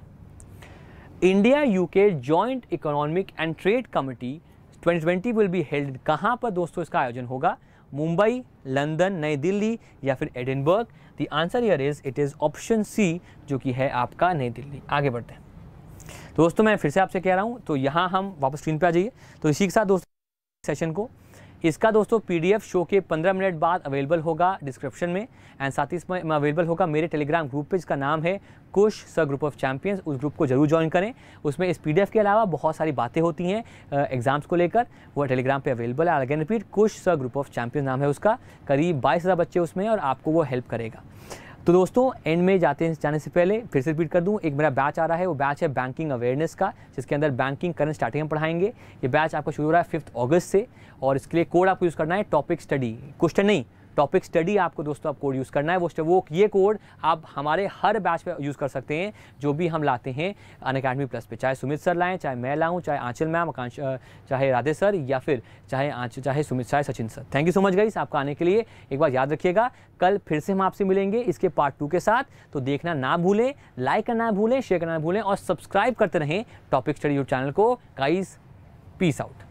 India UK joint economic and trade committee 2020 will be held. कहाँ पर दोस्तों इसका आयोजन होगा? मुंबई, लंदन, नई दिल्ली या फिर Edinburgh? The answer here is it is option C, जो कि है आपका नई दिल्ली। आगे बढ़ते हैं दोस्तों, मैं फिर से आपसे कह रहा हूँ, तो यहाँ हम वापस स्क्रीन पे आ जाइए। तो इसी के साथ दोस्तों सेशन को, इसका दोस्तों PDF शो के 15 मिनट बाद अवेलेबल होगा डिस्क्रिप्शन में, एंड साथ ही इसमें अवेलेबल होगा मेरे टेलीग्राम ग्रुप पे जिसका नाम है Kush sir group of champions. उस ग्रुप को जरूर ज्वाइन करें। उसमें इस PDF के अलावा बहुत सारी बातें होती हैं एग्जाम्स को लेकर, वो टेलीग्राम पे अवेलेबल है। Again repeat, Kush sir group of champions नाम है उसका। करीब 22,000 बच्चे उसमें और आपको वो हेल्प करेगा। तो दोस्तों एंड में जाने से पहले फिर से रिपीट कर दूं, एक मेरा बैच आ रहा है, वो बैच है बैंकिंग अवेयरनेस का, जिसके अंदर बैंकिंग करंट स्टार्टिंग में पढ़ाएंगे। ये बैच आपका शुरू हो रहा है 5 अगस्त से और इसके लिए कोड आपको यूज़ करना है टॉपिक स्टडी, क्वेश्चन नहीं, टॉपिक स्टडी आपको दोस्तों आप कोड यूज़ करना है। वो ये कोड आप हमारे हर बैच पे यूज़ कर सकते हैं जो भी हम लाते हैं अनअकैडमी प्लस पे, चाहे सुमित सर लाएँ, चाहे मैं लाऊँ, चाहे आंचल मैम, चाहे राधे सर या फिर चाहे सुमित, चाहे Sachin sir. Thank you so much guys आपका आने के लिए। एक बार याद रखिएगा, कल फिर से हम आपसे मिलेंगे इसके पार्ट 2 के साथ। तो देखना ना भूलें, लाइक करना ना भूलें, शेयर करना ना भूलें और सब्सक्राइब करते रहें टॉपिक स्टडी यूट्यूब चैनल को। Guys peace out.